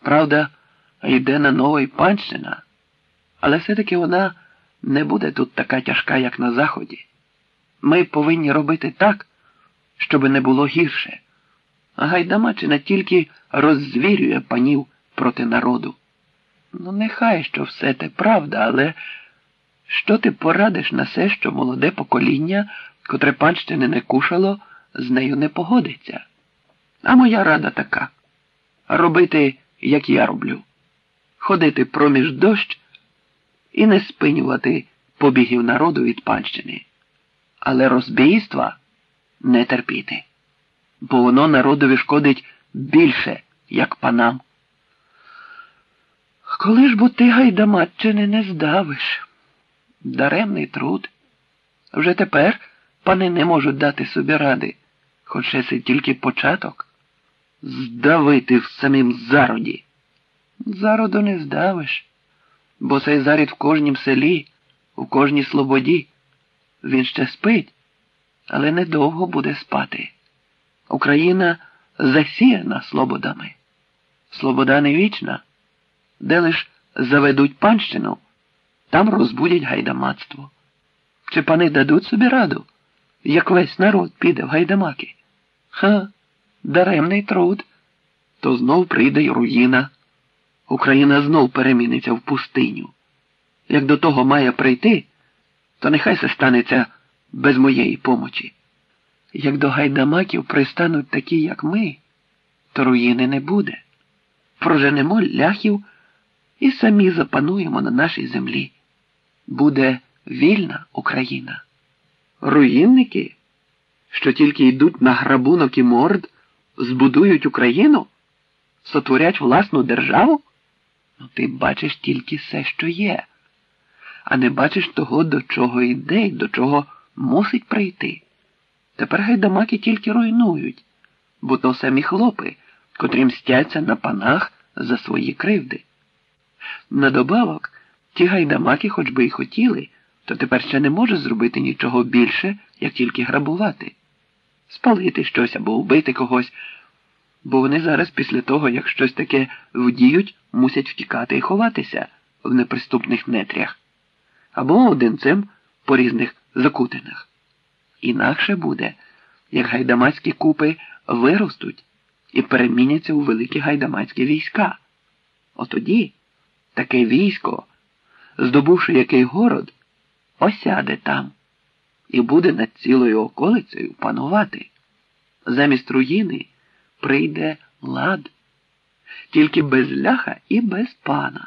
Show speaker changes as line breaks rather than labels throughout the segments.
Правда, йде на новий панщина, але все-таки вона не буде тут така тяжка, як на Заході. Ми повинні робити так, щоб не було гірше. А Гайдамаччина тільки роззвірює панів проти народу. Ну, нехай, що все те правда, але що ти порадиш на все, що молоде покоління, котре панщини не кушало, з нею не погодиться? А моя рада така – робити, як я роблю. Ходити проміж дощ і не спинювати побігів народу від панщини. Але розбійства не терпіти, бо воно народові шкодить більше, як панам. Коли ж бо ти Гайдамаччини не здавиш? Даремний труд. Вже тепер пани не можуть дати собі ради, хоч це тільки початок. Здавити в самім зароді. Зароду не здавиш, бо цей зарід в кожнім селі, у кожній слободі. Він ще спить, але недовго буде спати. Україна засіяна слободами. Слобода не вічна. Де лиш заведуть панщину, там розбудять гайдамацтво. Чи пани дадуть собі раду, як весь народ піде в гайдамаки? Даремний труд. То знов прийде й руїна. Україна знов переміниться в пустиню. Як до того має прийти, то нехай це станеться без моєї помочі. Як до гайдамаків пристануть такі, як ми, то руїни не буде. Проженемо ляхів і самі запануємо на нашій землі. Буде вільна Україна. Руїнники, що тільки йдуть на грабунок і морд, збудують Україну? Сотворять власну державу? Ну, ти бачиш тільки все, що є, а не бачиш того, до чого йде і до чого мусить прийти. Тепер гайдамаки тільки руйнують, бо то самі хлопи, котрі мстяться на панах за свої кривди. Надобавок, ті гайдамаки, хоч би й хотіли, то тепер ще не можуть зробити нічого більше, як тільки грабувати. Спалити щось або вбити когось, бо вони зараз після того, як щось таке вдіють, мусять втікати і ховатися в неприступних нетрях. Або одинцем по різних закутинах. Інакше буде, як гайдамацькі купи виростуть і переміняться у великі гайдамацькі війська. Отоді таке військо, здобувши який город, осяде там і буде над цілою околицею панувати. Замість руїни прийде лад, тільки без ляха і без пана.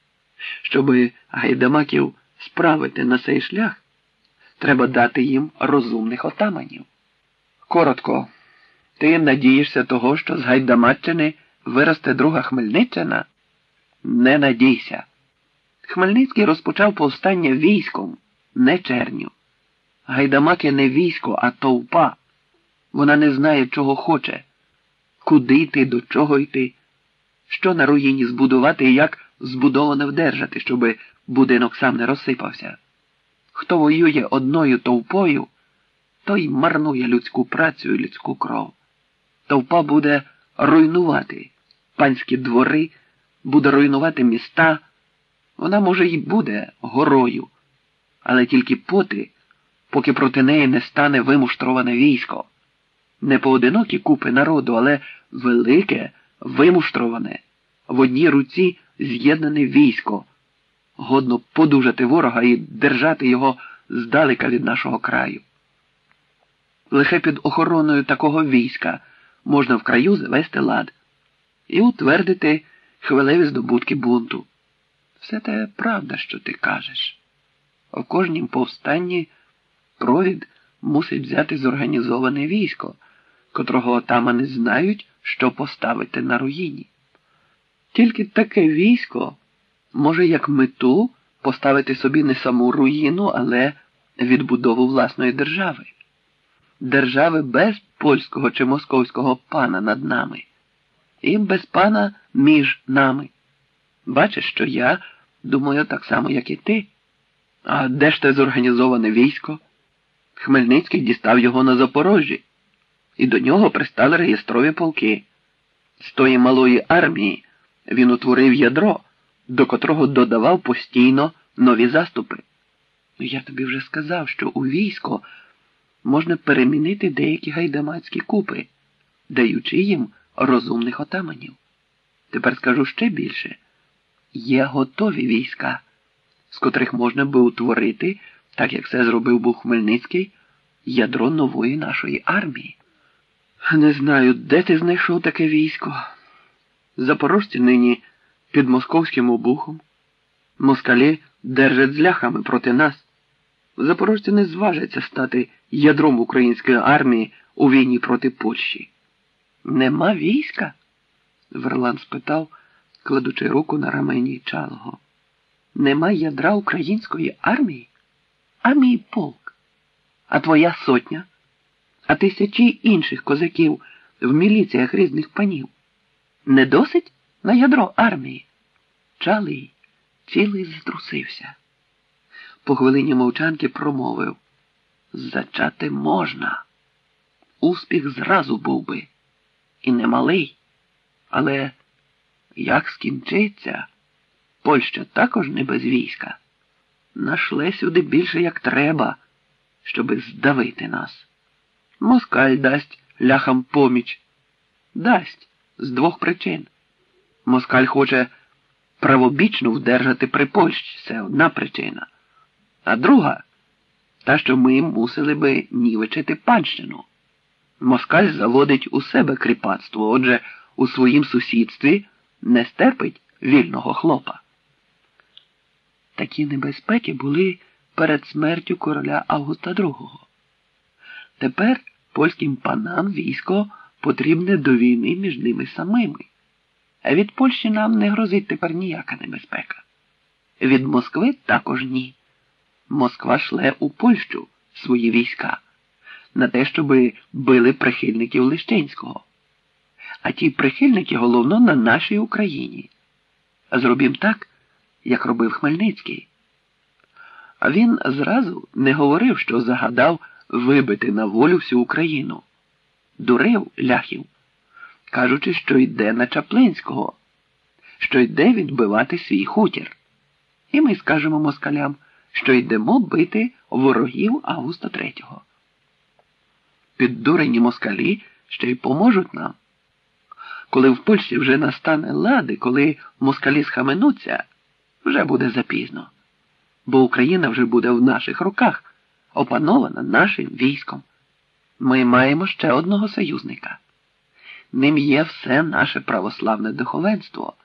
Щоби гайдамаків справити на цей шлях, треба дати їм розумних отаманів. Коротко, ти надієшся того, що з Гайдамаччини виросте друга Хмельниччина? Не надійся. Хмельницький розпочав повстання військом, не черню. Гайдамаки не військо, а товпа. Вона не знає, чого хоче, куди йти, до чого йти, що на руїні збудувати і як збудоване вдержати, щоби будинок сам не розсипався. Хто воює одною товпою, той марнує людську працю і людську кров. Товпа буде руйнувати панські двори, буде руйнувати міста. Вона, може, й буде горою, але тільки поки проти неї не стане вимуштроване військо. Не поодинокі купи народу, але велике, вимуштроване, в одній руці з'єднане військо, годно подужати ворога і держати його здалека від нашого краю. Лише під охороною такого війська можна в краю завести лад і утвердити хвилеві здобутки бунту. Все те правда, що ти кажеш. У кожнім повстанні провід мусить взяти зорганізоване військо, котрого отамани знають, що поставити на руїні. Тільки таке військо може як мету поставити собі не саму руїну, але відбудову власної держави. Держави без польського чи московського пана над нами. І без пана між нами. Бачиш, що я думаю так само, як і ти. А де ж те зорганізоване військо? Хмельницький дістав його на Запорожжі. І до нього пристали реєстрові полки. З тої малої армії Він утворив ядро, до котрого додавав постійно нові заступи. Я тобі вже сказав, що у військо можна перемінити деякі гайдамацькі купи, даючи їм розумних отаманів. Тепер скажу ще більше. Є готові війська, з котрих можна би утворити, так як це зробив був Хмельницький, ядро нової нашої армії. Не знаю, де ти знайшов таке військо. Запорожці нині під московським обухом. Москалі держать з ляхами проти нас. Запорожці не зважаться стати ядром української армії у війні проти Польщі. Нема війська? Верлан спитав, кладучи руку на рамені Чалого. Нема ядра української армії? А мій полк? А твоя сотня? А тисячі інших козаків в міліціях різних панів? Не досить на ядро армії? Чалий цілий затрусився. По хвилині мовчанки промовив. Зачати можна. Успіх зразу був би. І немалий. Але як скінчиться, Польща також не без війська. Нашле сюди більше як треба, щоби здавити нас. Москаль дасть ляхам поміч. Дасть з двох причин. Москаль хоче правобічно вдержати при Польщі, це одна причина. А друга – та, що ми мусили би нівечити панщину. Москаль заводить у себе кріпацтво, отже, у своїм сусідстві не стерпить вільного хлопа. Такі небезпеки були перед смертю короля Августа II. Тепер польським панам військо потрібне до війни між ними самими. А від Польщі нам не грозить тепер ніяка небезпека. Від Москви також ні. Москва шле у Польщу свої війська на те, щоби били прихильників Лещинського. А ті прихильники головно на нашій Україні. Зробім так, як робив Хмельницький. А він зразу не говорив, що загадав вибити на волю всю Україну. Дурив ляхів, кажучи, що йде на Чаплинського, що йде відбивати свій хутір. І ми скажемо москалям, що йдемо бити ворогів Августа III. Піддурені москалі ще й поможуть нам. Коли в Польщі вже настане лади, коли москалі схаменуться, вже буде запізно. Бо Україна вже буде в наших руках, опанована нашим військом. Ми маємо ще одного союзника. Ним є все наше православне духовенство.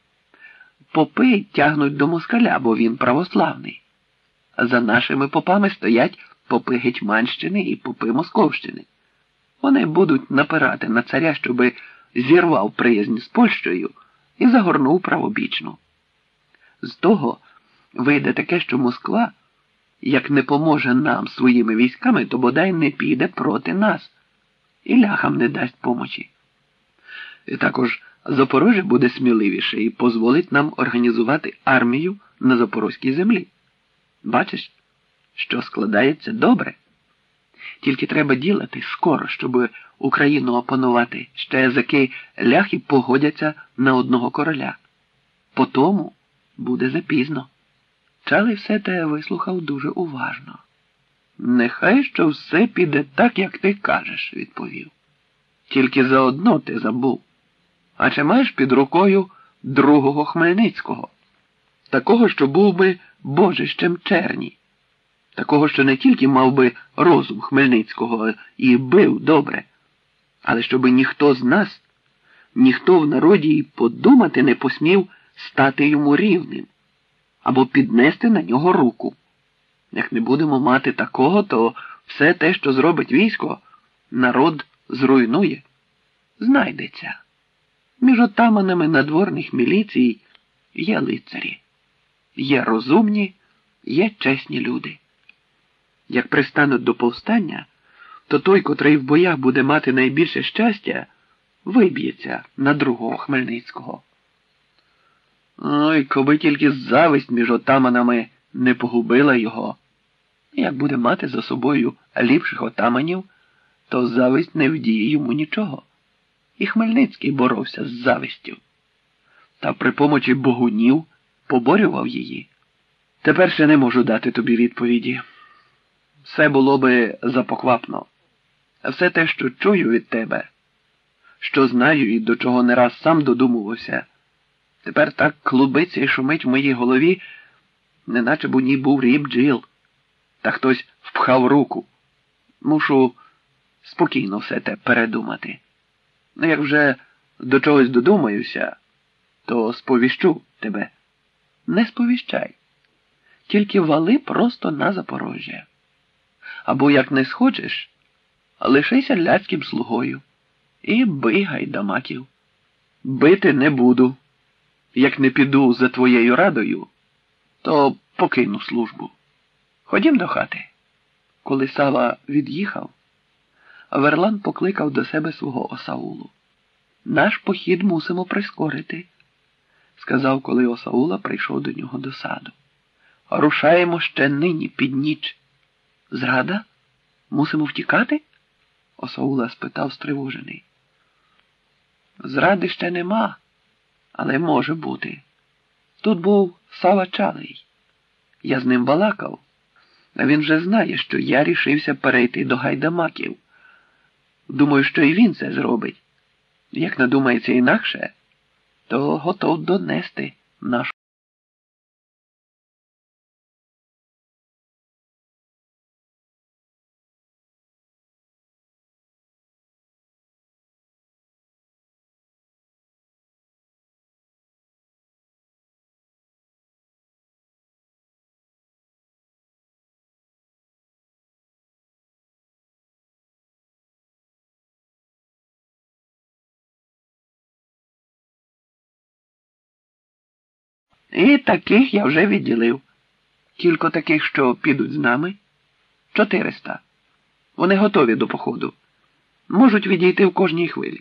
Попи тягнуть до москаля, бо він православний. За нашими попами стоять попи Гетьманщини і попи Московщини. Вони будуть напирати на царя, щоби зірвав приязнь з Польщею і загорнув правобічну. З того вийде таке, що Москва, як не поможе нам своїми військами, то бодай не піде проти нас і ляхам не дасть помочі. І також Запорожжя буде сміливіше і дозволить нам організувати армію на запорозькій землі. Бачиш, що складається добре. Тільки треба ділати скоро, щоб Україну опанувати, ще язики ляхи погодяться на одного короля. Потому буде запізно. Чалий все те вислухав дуже уважно. Нехай що все піде так, як ти кажеш, відповів. Тільки заодно ти забув. А чи маєш під рукою другого Хмельницького? Такого, що був би божищем черні. Такого, що не тільки мав би розум Хмельницького і бив добре, але щоби ніхто з нас, ніхто в народі й подумати не посмів стати йому рівним або піднести на нього руку. Як не будемо мати такого, то все те, що зробить військо, народ зруйнує. Знайдеться. Між отаманами надворних міліцій є лицарі. Є розумні, є чесні люди. Як пристануть до повстання, то той, котрий в боях буде мати найбільше щастя, виб'ється на другого Хмельницького. Ой, коби тільки зависть між отаманами не погубила його. Як буде мати за собою ліпших отаманів, то зависть не вдіє йому нічого. І Хмельницький боровся з завистю. та при помочі богунів поборював її. Тепер ще не можу дати тобі відповіді. Все було би запоквапно. А все те, що чую від тебе, що знаю і до чого не раз сам додумувався, тепер так клубиться і шумить в моїй голові, неначе б у ній був рій бджіл, та хтось впхав руку. Мушу спокійно все те передумати. Ну, як вже до чогось додумаюся, то сповіщу тебе. Не сповіщай. Тільки вали просто на Запорожжя. Або, як не схочеш, лишися ляцьким слугою і бий гайдамаків. Бити не буду. Як не піду за твоєю радою, то покину службу. Ходім до хати. Коли Сава від'їхав, Верлан покликав до себе свого осаулу. Наш похід мусимо прискорити, сказав, коли осаула прийшов до нього до саду. Рушаємо ще нині під ніч. Зрада? Мусимо втікати? Осаула спитав стривожений. Зради ще нема, але може бути. Тут був Сава Чалий. Я з ним балакав, а він вже знає, що я рішився перейти до гайдамаків. Думаю, що і він це зробить. Як надумається інакше, то готов донести нашу. І таких я вже відділив. Кілько таких, що підуть з нами. 400. Вони готові до походу. Можуть відійти в кожній хвилі.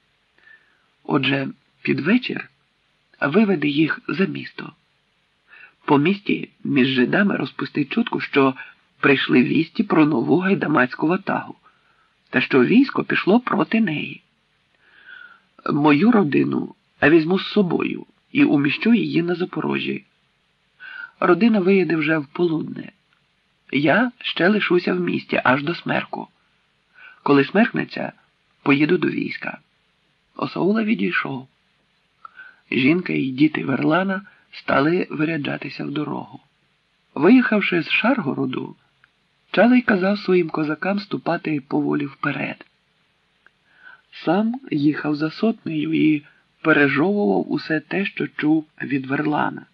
Отже, під вечір виведи їх за місто. По місті між жидами розпусти чутку, що прийшли вісті про нову гайдамацьку ватагу, та що військо пішло проти неї. Мою родину візьму з собою і уміщу її на Запорожжі. Родина виїде вже в полудне. Я ще лишуся в місті аж до смерку. Коли смеркнеться, поїду до війська. Осаула відійшов. Жінка і діти Верлана стали виряджатися в дорогу. Виїхавши з Шаргороду, Чалий казав своїм козакам ступати поволі вперед. Сам їхав за сотнею і пережовував усе те, що чув від Верлана.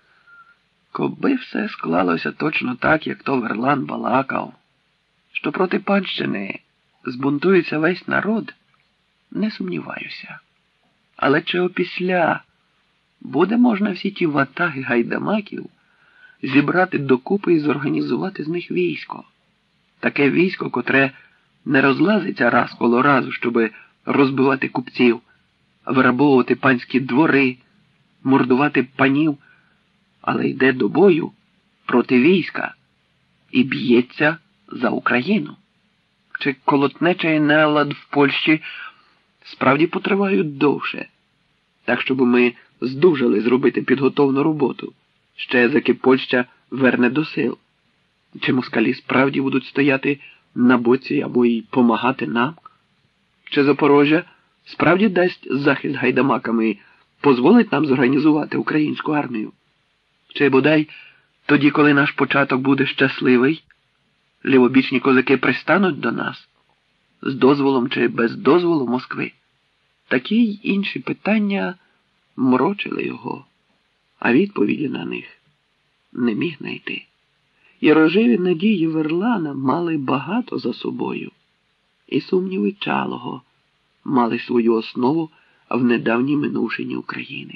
Коби все склалося точно так, як то Верлан балакав, що проти панщини збунтується весь народ, не сумніваюся. Але чи опісля буде можна всі ті ватаги гайдамаків зібрати докупи і зорганізувати з них військо? Таке військо, котре не розлазиться раз коло разу, щоби розбивати купців, вирабовувати панські двори, мордувати панів, але йде до бою проти війська і б'ється за Україну. Чи колотнеча і нелад в Польщі справді потривають довше, так, щоб ми здужали зробити підготовну роботу, ще заки Польща верне до сил? Чи москалі справді будуть стояти на боці або й помагати нам? Чи Запорожжя справді дасть захист гайдамакам і позволить нам зорганізувати українську армію? Чи бодай тоді, коли наш початок буде щасливий, лівобічні козаки пристануть до нас з дозволом чи без дозволу Москви? Такі й інші питання морочили його, а відповіді на них не міг знайти. І рожеві надії Верлана мали багато за собою, і сумніви Чалого мали свою основу в недавній минувшині України.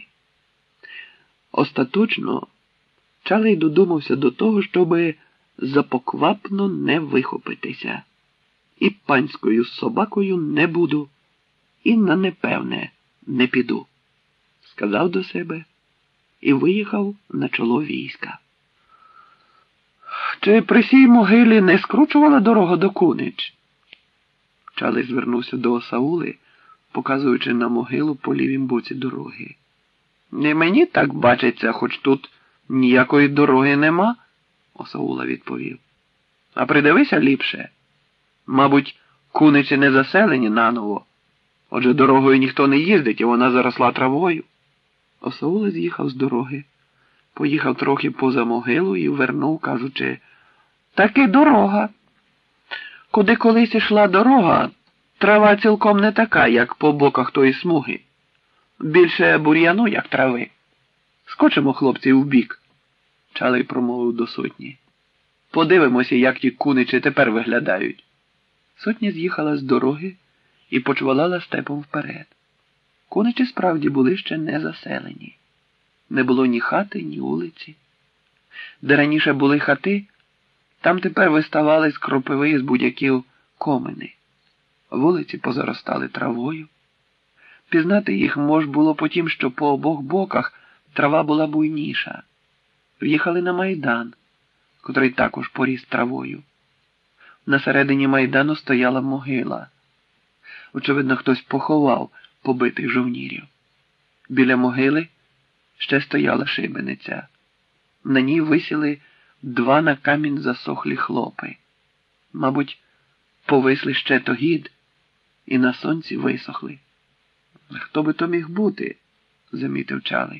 Остаточно Чалий додумався до того, щоби запоквапно не вихопитися. І панською собакою не буду, і на непевне не піду, сказав до себе і виїхав на чоло війська. Чи при сій могилі не скручувала дорога до Кунич? Чалий звернувся до Осаули, показуючи на могилу по лівім боці дороги. І мені так бачиться, хоч тут ніякої дороги нема, Осаула відповів. А придивися ліпше. Мабуть, куничі не заселені наново. Отже, дорогою ніхто не їздить, і вона заросла травою. Осаула з'їхав з дороги, поїхав трохи поза могилу і вернув, кажучи, таки дорога. Куди колись ішла дорога, трава цілком не така, як по боках тої смуги. Більше бур'яну, як трави. Скочимо, хлопці, вбік, Чалий промовив до сотні. Подивимося, як ті куничі тепер виглядають. Сотня з'їхала з дороги і почвалала степом вперед. Куничі справді були ще не заселені. Не було ні хати, ні вулиці. Де раніше були хати, там тепер виставали з кропиви і з будяків комини. Вулиці позаростали травою. Пізнати їх мож було по тім, що по обох боках трава була буйніша. В'їхали на майдан, котрий також поріс травою. На середині майдану стояла могила. Очевидно, хтось поховав побитих жовнірів. Біля могили ще стояла шибениця. На ній висіли 2 на камінь засохлі хлопи. Мабуть, повисли ще тогід і на сонці висохли. Хто би то міг бути, замітив Чалий.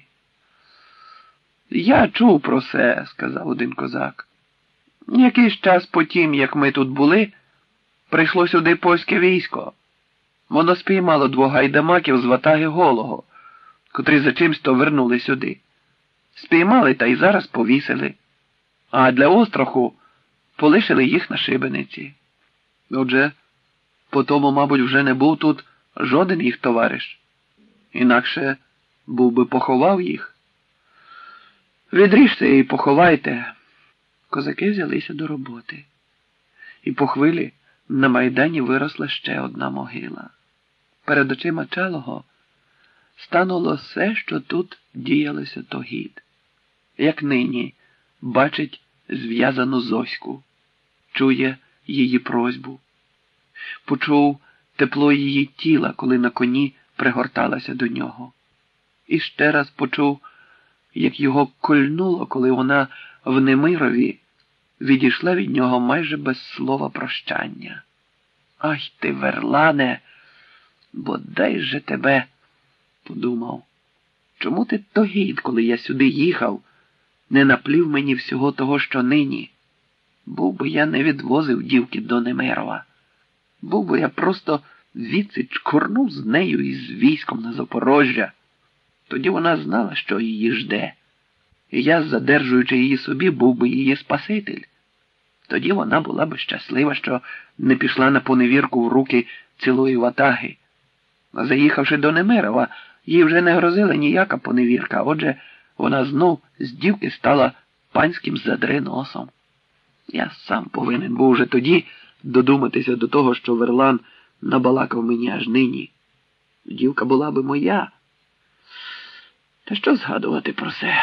Я чув про це, сказав один козак. Якийсь час потім, як ми тут були, прийшло сюди польське військо. Воно спіймало 2 гайдамаків з ватаги Голого, котрі за чимсь-то вернули сюди. Спіймали та й зараз повісили. А для остраху полишили їх на шибениці. Отже, потому, мабуть, вже не був тут жоден їх товариш. Інакше був би поховав їх. Відріжте і поховайте. Козаки взялися до роботи. І по хвилі на майдані виросла ще одна могила. Перед очима Чалого стануло все, що тут діялося тогід. Як нині бачить зв'язану Зоську, чує її просьбу. Почув тепло її тіла, коли на коні пригорталася до нього. І ще раз почув, як його кольнуло, коли вона в Немирові відійшла від нього майже без слова прощання. Ай ти, Верлане, бодай же тебе, подумав. Чому ти тогід, коли я сюди їхав, не наплів мені всього того, що нині? Був би я не відвозив дівки до Немирова. Був би я просто звідси чкурнув з нею і з військом на Запорожжя. Тоді вона знала, що її жде. І я, задержуючи її собі, був би її спаситель. Тоді вона була би щаслива, що не пішла на поневірку в руки цілої ватаги. А заїхавши до Немирова, їй вже не грозила ніяка поневірка, отже, вона знов з дівки стала панським задри-носом. Я сам повинен був уже тоді додуматися до того, що Верлан набалакав мені аж нині. Дівка була би моя. Та що згадувати про це?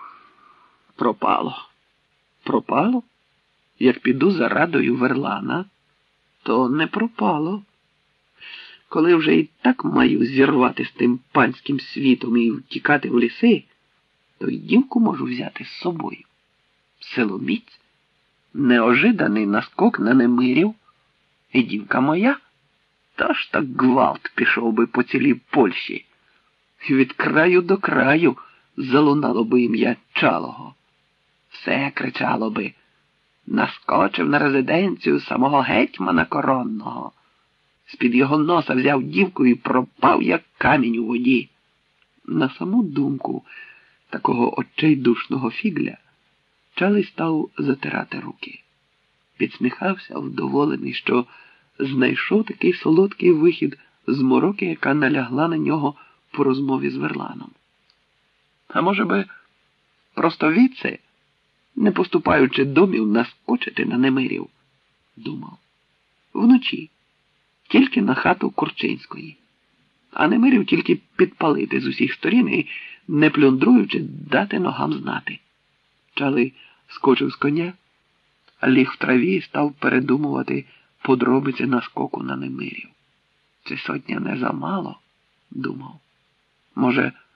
Пропало. Пропало? Як піду за радою Верлана, то не пропало. Коли вже і так маю зірвати з тим панським світом і втікати в ліси, то й дівку можу взяти з собою. Силоміць, неожиданий наскок на Немирів, і дівка моя. Тож так гвалт пішов би по цілій Польщі. Від краю до краю залунало би ім'я Чалого. Все кричало би: наскочив на резиденцію самого гетьмана коронного. З-під його носа взяв дівку і пропав, як камінь у воді. На саму думку такого отчайдушного фігля Чалий став затирати руки. Підсміхався, вдоволений, що знайшов такий солодкий вихід з мороки, яка налягла на нього по розмові з Верланом. А може би просто відси, не поступаючи домів, наскочити на Немирів, думав. Вночі, тільки на хату Корчинської, а Немирів тільки підпалити з усіх сторін і, не плюндруючи, дати ногам знати. Чалий скочив з коня, ліг в траві і став передумувати подробиці наскоку на Немирів. Чи сотня не замало, думав. Може,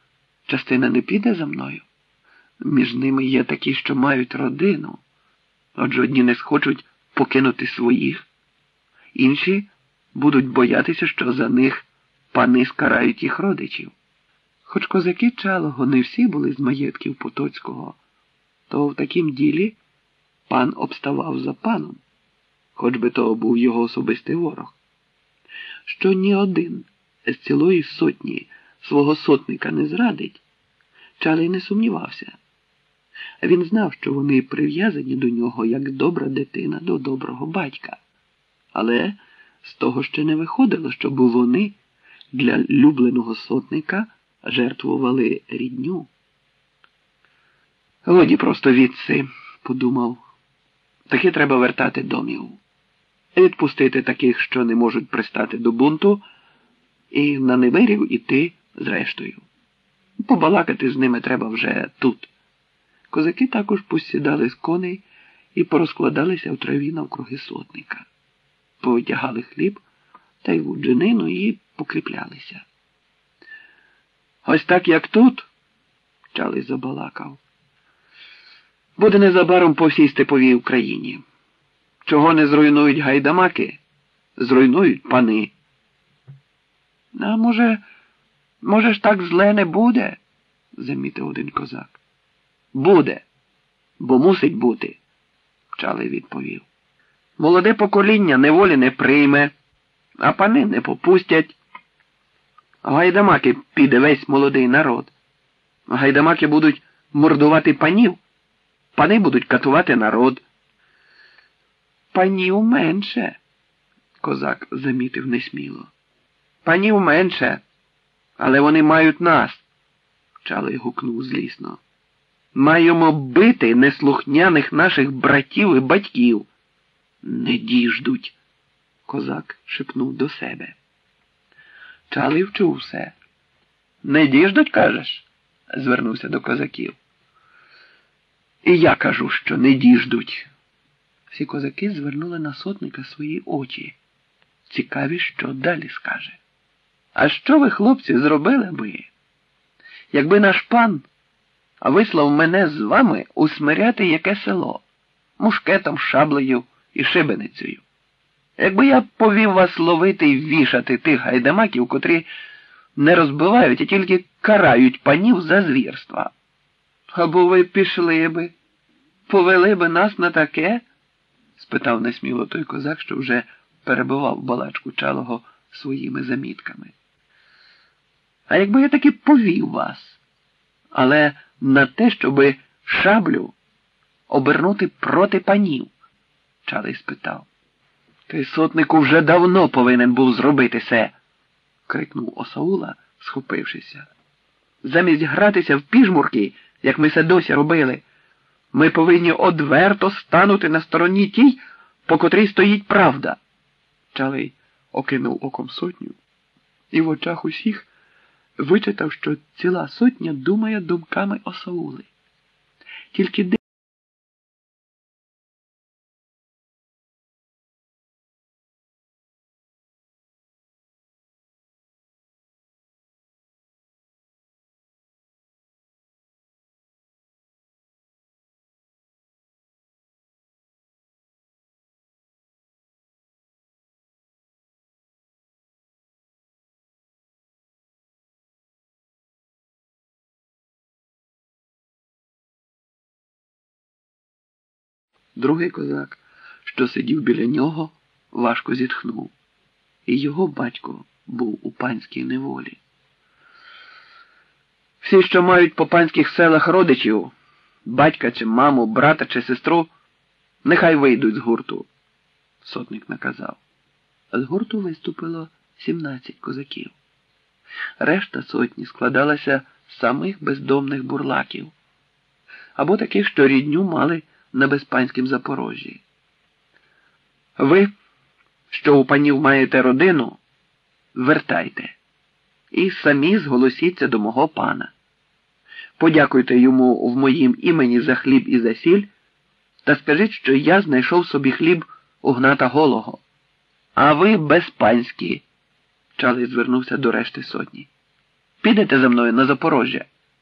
частина не піде за мною. Між ними є такі, що мають родину. Отже, одні не схочуть покинути своїх, інші будуть боятися, що за них пани скарають їх родичів. Хоч козаки Чалого не всі були з маєтків Потоцького, то в такім ділі пан обставав за паном, хоч би то був його особистий ворог. Що ні один з цілої сотні свого сотника не зрадить, Чалий не сумнівався. Він знав, що вони прив'язані до нього, як добра дитина до доброго батька. Але з того ще не виходило, щоб вони для любленого сотника жертвували рідню. Годі просто відси, подумав. Таки треба вертати домів. Відпустити таких, що не можуть пристати до бунту, і на Невирів іти зрештою. Побалакати з ними треба вже тут. Козаки також посідали з коней і порозкладалися в траві навкруги сотника. Повитягали хліб та й вудженину і покріплялися. Ось так, як тут, Чалий забалакав, буде незабаром по всій степовій Україні. Чого не зруйнують гайдамаки, зруйнують пани. А може ж так зле не буде, замітив один козак. Буде, бо мусить бути, Чалий відповів. Молоде покоління неволі не прийме, а пани не попустять. Гайдамаки піде весь молодий народ. Гайдамаки будуть мордувати панів, пани будуть катувати народ. Панів менше, козак замітив несміло. Панів менше, але вони мають нас, Чалий гукнув злісно. Маємо бити неслухняних наших братів і батьків. Не діждуть, козак шепнув до себе. Чалий вчув все. Не діждуть, кажеш? Звернувся до козаків. І я кажу, що не діждуть. Всі козаки звернули на сотника свої очі. Цікаві, що далі скаже. А що ви, хлопці, зробили би, якби наш пан вислав мене з вами усмиряти яке село, мушкетом, шаблею і шибеницею? Якби я повів вас ловити і вішати тих гайдамаків, котрі не розбивають, а тільки карають панів за звірства. Або ви пішли би, повели би нас на таке? Спитав несміло той козак, що вже перебивав балачку Чалого своїми замітками. А якби я таки повів вас, але на те, щоби шаблю обернути проти панів? Чалий спитав. Ти, сотнику, вже давно повинен був зробити се, крикнув Осаула, схопившися. Замість гратися в піжмурки, як ми се досі робили, ми повинні одверто станути на стороні тій, по котрій стоїть правда. Чалий окинув оком сотню і в очах усіх вичитав, що ціла сотня думає думками Осаули. Тільки другий козак, що сидів біля нього, важко зітхнув. І його батько був у панській неволі. Всі, що мають по панських селах родичів, батька чи маму, брата чи сестру, нехай вийдуть з гурту, сотник наказав. З гурту виступило 17 козаків. Решта сотні складалася з самих бездомних бурлаків, або таких, що рідню мали на безпанськім Запорожжі. Ви, що у панів маєте родину, вертайте і самі зголосіться до мого пана. Подякуйте йому в моїм імені за хліб і за сіль та скажіть, що я знайшов собі хліб у Гната Голого. А ви безпанські, Чалий звернувся до решти сотні. Підете за мною на Запорожжя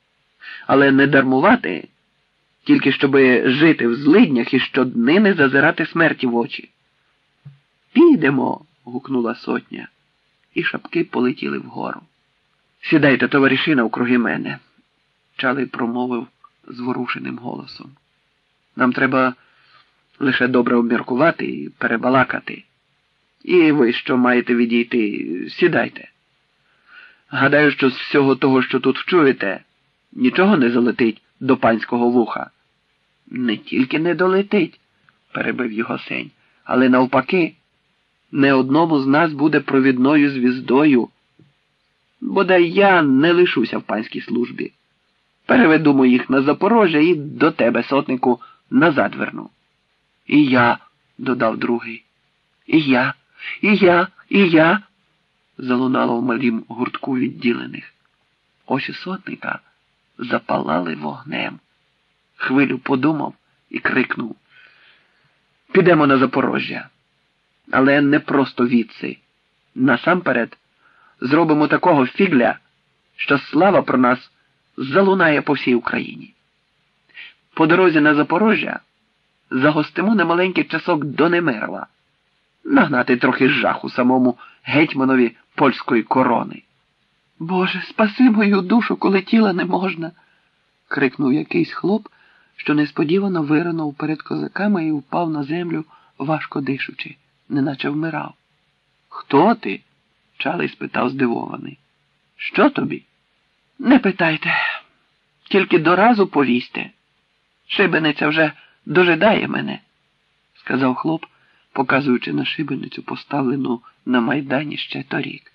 Але не дармувати, тільки щоби жити в злиднях і щоднини зазирати смерті в очі. «Підемо!» – гукнула сотня, і шапки полетіли вгору. «Сідайте, товариші, навкруги мене», – Чалий промовив зворушеним голосом. «Нам треба лише добре обміркувати і перебалакати. І ви, що маєте відійти, сідайте. Гадаю, що з всього того, що тут чуєте, нічого не залетить до панського вуха». «Не тільки не долетить», – перебив його Сень, – «але навпаки, не одному з нас буде провідною звіздою. Бодай я не лишуся в панській службі. Переведу моїх на Запорожжя і до тебе, сотнику, назад верну». «І я», – додав другий. «І я, і я», – залунало в малім гуртку відділених. Очі сотника запалали вогнем. Хвилю подумав і крикнув: «Підемо на Запорожжя. Але не просто відси. Насамперед зробимо такого фігля, що слава про нас залунає по всій Україні. По дорозі на Запорожжя загостимо на маленький часок до Немирова, нагнати трохи жаху самому гетьманові польської корони». «Боже, спаси мою душу, коли тіла не можна!» – крикнув якийсь хлоп, що несподівано виринув перед козаками і впав на землю, важко дишучи, неначе вмирав. «Хто ти?» – Чалий спитав здивований. «Що тобі?» «Не питайте, тільки доразу повісьте. Шибениця вже дожидає мене», – сказав хлоп, показуючи на шибеницю, поставлену на Майдані ще торік.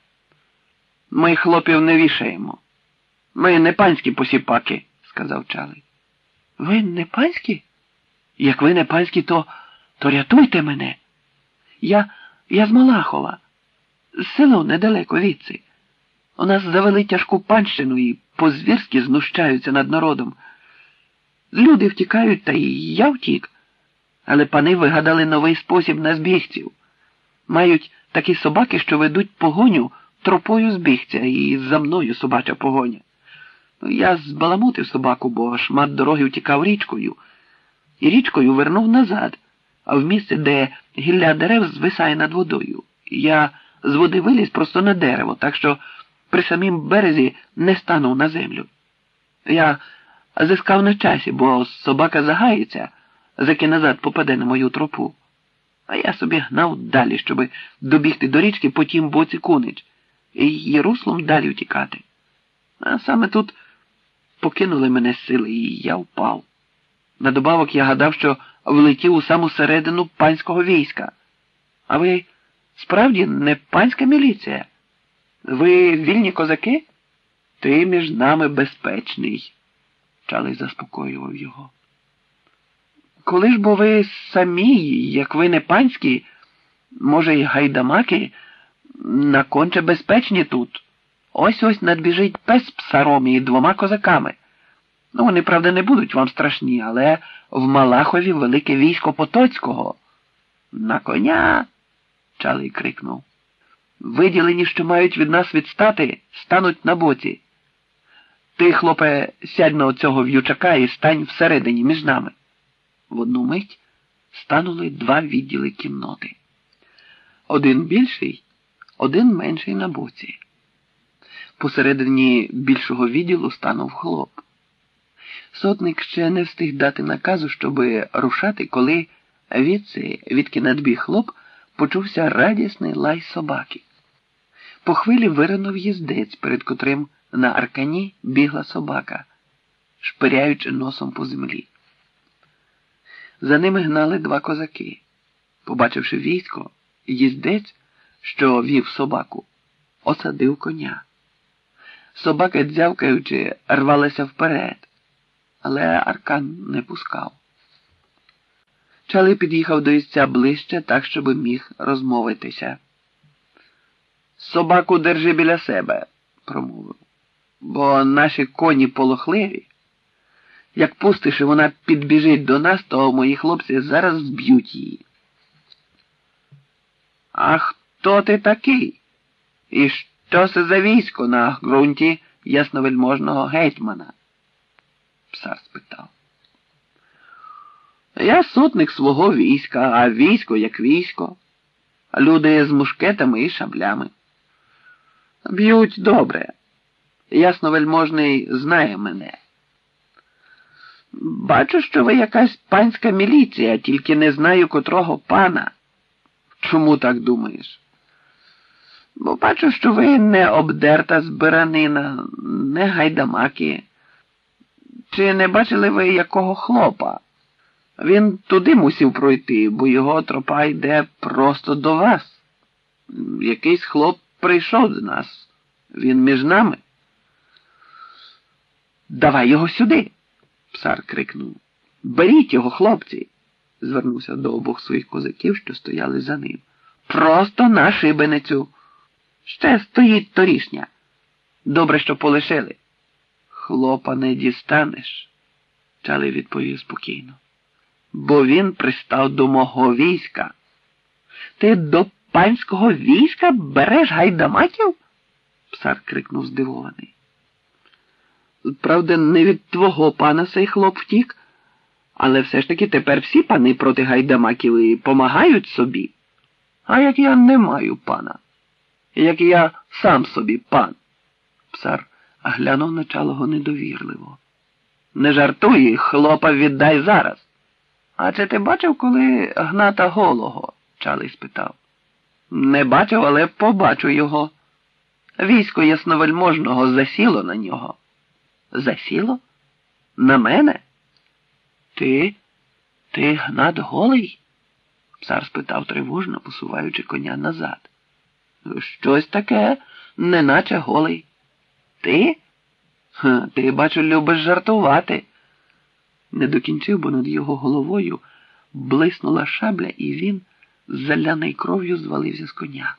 «Ми хлопів не вішаємо. Ми не панські посіпаки», – сказав Чалий. «Ви не панські? Як ви не панські, то рятуйте мене. Я з Малахова. Село недалеко відси. У нас завели тяжку панщину і по-звірськи знущаються над народом. Люди втікають, та і я втік. Але пани вигадали новий спосіб на збігців. Мають такі собаки, що ведуть погоню тропою збігця, і за мною собача погоня. Я збаламутив собаку, бо шмат дороги втікав річкою. І річкою вернув назад, а в місце, де гілля дерев звисає над водою. Я з води виліз просто на дерево, так що при самім березі не станув на землю. Я зискав на часі, бо собака загається, заки назад попаде на мою тропу. А я собі гнав далі, щоби добігти до річки по тім боці Кунич і її руслом далі втікати. А саме тут покинули мене сили, і я впав. На добавок я гадав, що влетів у саму середину панського війська. А ви справді не панська міліція? Ви вільні козаки? Ти між нами безпечний», – Чалий заспокоював його. «Коли ж бо ви самі, як ви не панські, може й гайдамаки, на конче безпечні тут? Ось-ось надбіжить пес псаром і 2 козаками. Ну, вони, правда, не будуть вам страшні, але в Малахові велике військо Потоцького». «На коня!» – Чалий крикнув. «Виділені, що мають від нас відстати, стануть на боці. Ти, хлопе, сядь на оцього в'ючака і стань всередині між нами». В одну мить станули 2 відділи кінноти. Один більший, один менший на боці. Посередині більшого відділу станув хлоп. Сотник ще не встиг дати наказу, щоби рушати, коли відки надбіг хлоп, почувся радісний лай собаки. По хвилі виринув їздець, перед котрим на аркані бігла собака, шпиряючи носом по землі. За ними гнали 2 козаки. Побачивши військо, їздець, що вів собаку, осадив коня. Собака, дзявкаючи, рвалася вперед, але аркан не пускав. Чалий під'їхав до їздця ближче, так, щоб міг розмовитися. «Собаку держи біля себе», – промовив, – «бо наші коні полохливі. Як пустиш, і вона підбіжить до нас, то мої хлопці зараз вб'ють її». «А хто ти такий? І що це за військо на ґрунті ясновельможного гетьмана?» Псар спитав. Я сотник свого війська, а військо як військо. Люди з мушкетами і шаблями. Б'ють добре. Ясновельможний знає мене. Бачу, що ви якась панська міліція, тільки не знаю котрого пана. Чому так думаєш? Бо бачу, що ви не обдерта збиранина, не гайдамаки. Чи не бачили ви якого хлопа? Він туди мусів пройти, бо його тропа йде просто до вас. Якийсь хлоп прийшов до нас. Він між нами. Давай його сюди, Псар крикнув. Беріть його, хлопці, звернувся до обох своїх козаків, що стояли за ним. Просто на шибеницю. Ще стоїть торішня. Добре, що полишили. Хлопа не дістанеш, Чалий відповів спокійно. Бо він пристав до мого війська. Ти до панського війська береш гайдамаків? Псар крикнув здивований. Правда, не від твого пана сей хлоп втік, але все ж таки тепер всі пани проти гайдамаків і помагають собі. А як я не маю пана? Як я сам собі пан? Псар глянув на Чалого недовірливо. Не жартуй, хлопа віддай зараз. А чи ти бачив, коли Гната Голого? Чалий спитав. Не бачив, але побачу його. Військо ясновельможного засіло на нього. Засіло? На мене? Ти Гнат Голий? Псар спитав тривожно, посуваючи коня назад. Щось таке, неначе голий. Ти? Ти, бачу, любиш жартувати. Не докінчив, бо над його головою блиснула шабля, і він, заляний кров'ю, звалився з коня.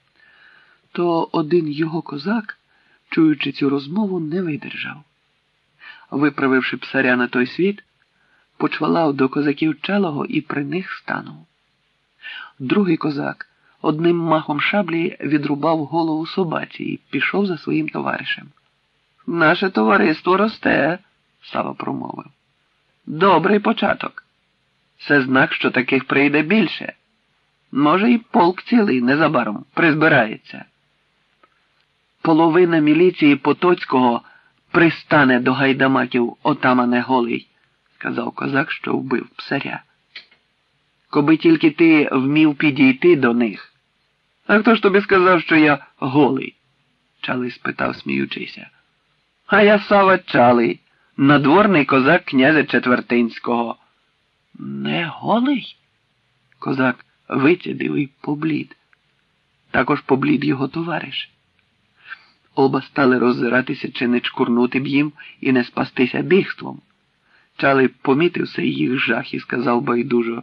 То один його козак, чуючи цю розмову, не видержав. Виправивши Псаря на той світ, почвалав до козаків Чалого і при них станув. Другий козак одним махом шаблі відрубав голову собаці і пішов за своїм товаришем. Наше товариство росте, Сава промовив. Добрий початок. Це знак, що таких прийде більше. Може, і полк цілий незабаром призбирається. Половина міліції Потоцького пристане до гайдамаків, отамане Голий, сказав козак, що вбив Псаря. Коби тільки ти вмів підійти до них. А хто ж тобі сказав, що я голий? Чалий спитав, сміючися. А я Сава Чалий, надворний козак князя Четвертинського. Не голий? Козак вицідив і поблід. Також поблід його товариш. Оба стали роззиратися, чи не чкурнути б їм і не спастися бігством. Чалий помітив сей їх жах і сказав байдужо: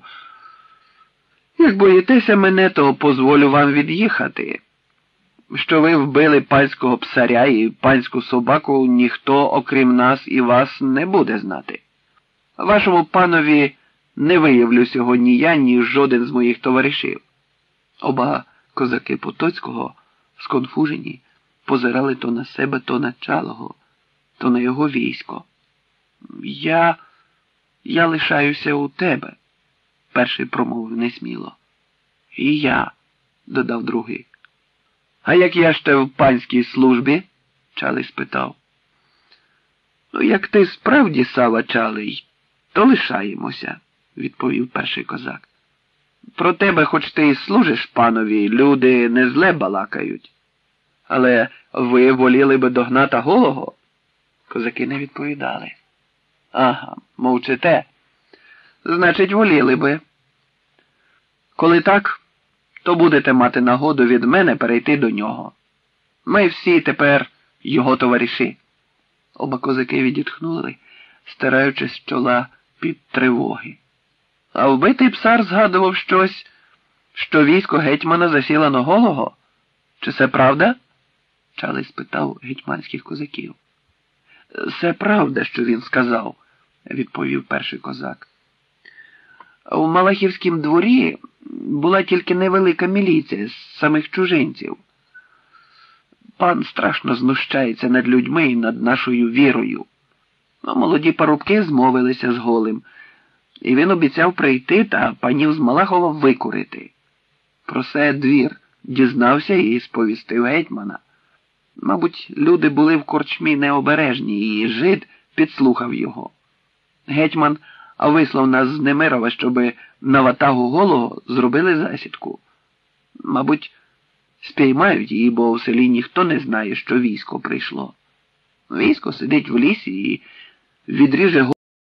як боїтеся мене, то позволю вам від'їхати. Що ви вбили панського псаря і панську собаку, ніхто, окрім нас і вас, не буде знати. Вашому панові не виявлю сьогодні я, ні жоден з моїх товаришів. Оба козаки Потоцького, сконфужені, позирали то на себе, то на Чалого, то на його військо. Я лишаюся у тебе, перший промовив несміло. І я, додав другий. А як я ще в панській службі? Чалий спитав. Ну, як ти справді, Сава Чалий, то лишаємося, відповів перший козак. Про тебе, хоч ти і служиш панові, люди не зле балакають. Але ви воліли би до Гната Голого? Козаки не відповідали. Ага, мовчите. Значить, воліли би. Коли так, то будете мати нагоду від мене перейти до нього. Ми всі тепер його товариші. Оба козаки відітхнули, стираючи з чола під тривоги. А вбитий Псар згадував щось, що військо гетьмана засіло на Голого? Чи це правда? Чалий спитав гетьманських козаків. Це правда, що він сказав, відповів перший козак. У Малахівськім дворі була тільки невелика міліція з самих чужинців. Пан страшно знущається над людьми і над нашою вірою. Ну, молоді парубки змовилися з Голим, і він обіцяв прийти та панів з Малахова викурити. Про це двір дізнався і сповістив гетьмана. Мабуть, люди були в корчмі необережні, і жид підслухав його. Гетьман вислав нас з Немирова, щоби на ватагу Голого зробили засідку. Мабуть, спіймають її, бо в селі ніхто не знає, що військо прийшло. Військо сидить в лісі і відріже Голого.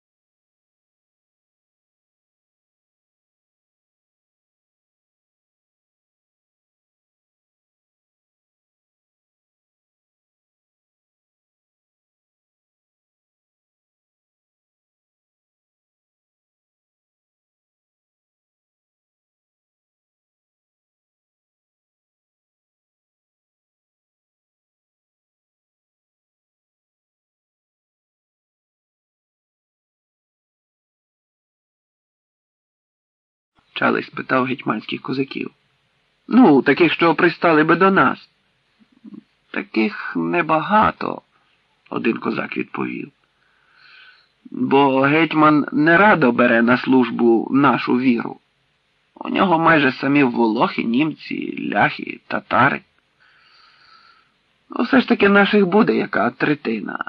Чалий спитав гетьманських козаків. Ну, таких, що пристали би до нас. Таких небагато, один козак відповів. Бо гетьман не радо бере на службу нашу віру. У нього майже самі волохи, німці, ляхи, татари. Ну, все ж таки наших буде яка третина.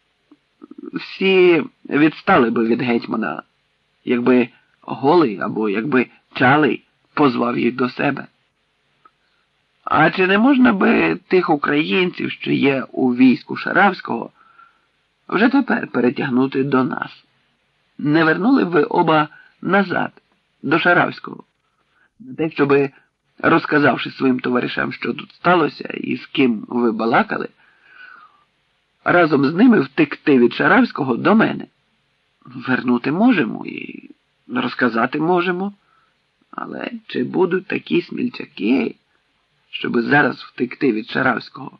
Всі відстали би від гетьмана, якби Голий або якби Чалий позвав їх до себе. А чи не можна би тих українців, що є у війську Шаравського, вже тепер перетягнути до нас? Не вернули б ви оба назад, до Шаравського, на те, щоби, розказавши своїм товаришам, що тут сталося і з ким ви балакали, разом з ними втекти від Шаравського до мене? Вернути можемо і розказати можемо, але чи будуть такі смільчаки, щоби зараз втекти від Шаравського?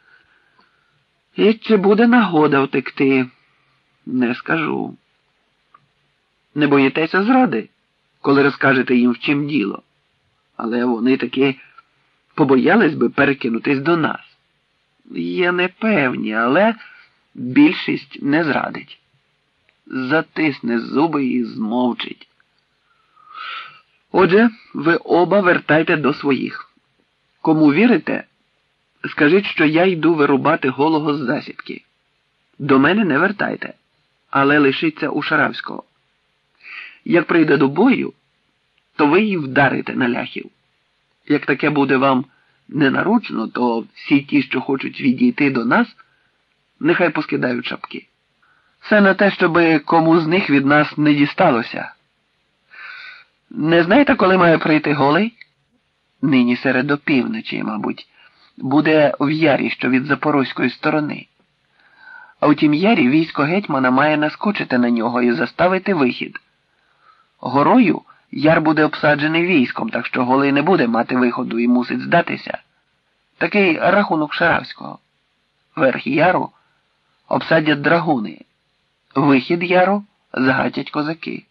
І чи буде нагода втекти, не скажу. Не боїтеся зради, коли розкажете їм, в чим діло, але вони таки побоялись би перекинутись до нас. Є непевні, але більшість не зрадить. Затисне зуби і змовчить. Отже, ви оба вертайте до своїх. Кому вірите, скажіть, що я йду вирубати Голого з засідки. До мене не вертайте, але лишіться у Шаравського. Як прийде до бою, то ви її вдарите на ляхів. Як таке буде вам ненаручно, то всі ті, що хочуть відійти до нас, нехай поскидають шапки. Все на те, щоби кому з них від нас не дісталося. Не знаєте, коли має прийти Голий? Нині серед опівночі, мабуть. Буде в ярі, що від запорозької сторони. А у тім ярі військо гетьмана має наскочити на нього і заставити вихід. Горою яр буде обсаджений військом, так що Голий не буде мати виходу і мусить здатися. Такий рахунок Шаравського. Верх яру обсадять драгуни. Вихід яру загатять козаки.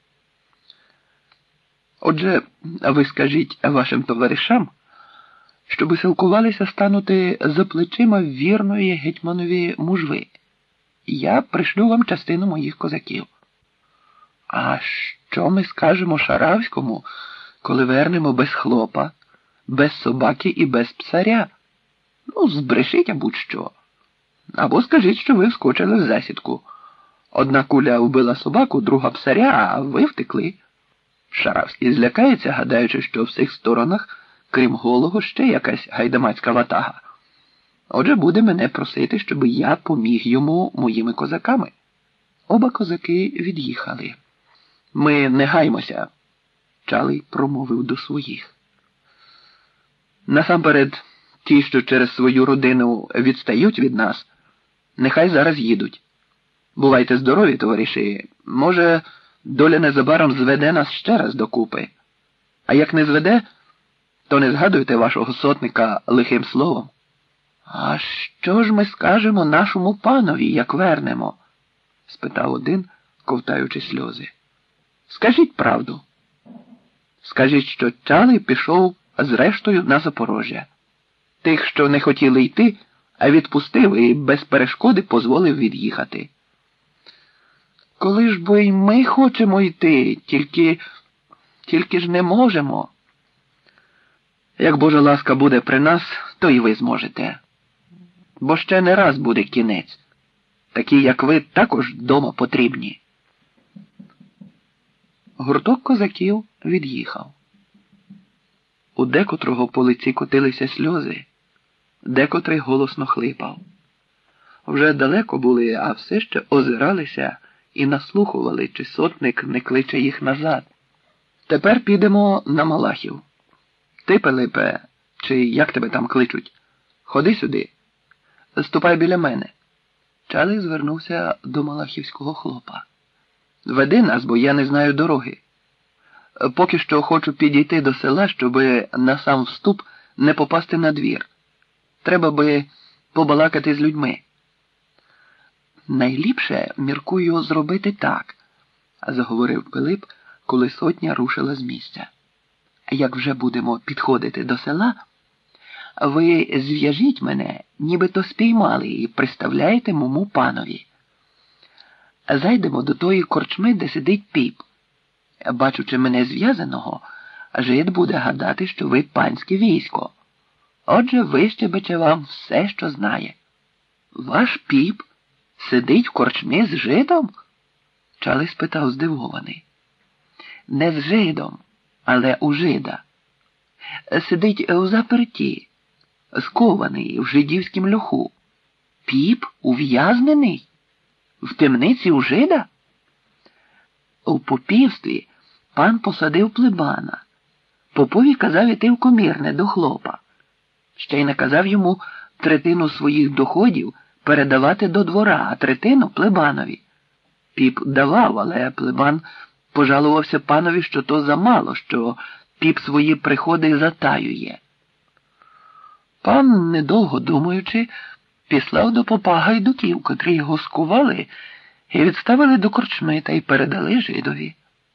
Отже, ви скажіть вашим товаришам, щоби силкувалися станути за плечима вірної гетьманові мужви. Я пришлю вам частину моїх козаків. А що ми скажемо Шаравському, коли вернемо без хлопа, без собаки і без псаря? Ну, збрешіть, а будь-що. Або скажіть, що ви вскочили в засідку. Одна куля вбила собаку, друга псаря, а ви втекли. Шаравський злякається, гадаючи, що в всіх сторонах, крім Голого, ще якась гайдамацька ватага. Отже, буде мене просити, щоб я поміг йому моїми козаками. Оба козаки від'їхали. Ми не гаймося, Чалий промовив до своїх. Насамперед, ті, що через свою родину відстають від нас, нехай зараз їдуть. Бувайте здорові, товариші. Може, доля незабаром зведе нас ще раз докупи. А як не зведе, то не згадуйте вашого сотника лихим словом. А що ж ми скажемо нашому панові, як вернемо? Спитав один, ковтаючи сльози. Скажіть правду. Скажіть, що Чалий пішов з рештою на Запорожжя. Тих, що не хотіли йти, а відпустив і без перешкоди дозволив від'їхати. Коли ж бо й ми хочемо йти, тільки ж не можемо. Як Божа ласка буде при нас, то і ви зможете. Бо ще не раз буде кінець. Такі, як ви, також дома потрібні. Гурток козаків від'їхав. У декотрого по лиці котилися сльози, декотрий голосно хлипав. Вже далеко були, а все ще озиралися і наслухували, чи сотник не кличе їх назад. Тепер підемо на Малахів. Ти, Пилипе, чи як тебе там кличуть, ходи сюди. Ступай біля мене. Чалий звернувся до малахівського хлопа. Веди нас, бо я не знаю дороги. Поки що хочу підійти до села, щоби на сам вступ не попасти на двір. Треба би побалакати з людьми. Найліпше, міркую, зробити так, заговорив Пилип, коли сотня рушила з місця. Як вже будемо підходити до села, ви зв'яжіть мене, нібито спіймали, і приставляєте моєму панові. Зайдемо до тої корчми, де сидить піп. Бачучи мене зв'язаного, жид буде гадати, що ви панське військо. Отже, вищебече вам все, що знає. Ваш піп сидить в корчмі з жидом? Чалий спитав здивований. Не з жидом, але у жида. Сидить у заперті, скований в жидівськім льоху. Піп ув'язнений? В темниці у жида? У попівстві пан посадив плебана. Попові казав іти в комірне до хлопа. Ще й наказав йому третину своїх доходів передавати до двора, а третину плебанові. Піп давав, але плебан пожалувався панові, що то замало, що піп свої приходи затаює. Пан, недовго думаючи, післав до попа гайдуків, котрі його скували і відставили до корчми та й передали жидові.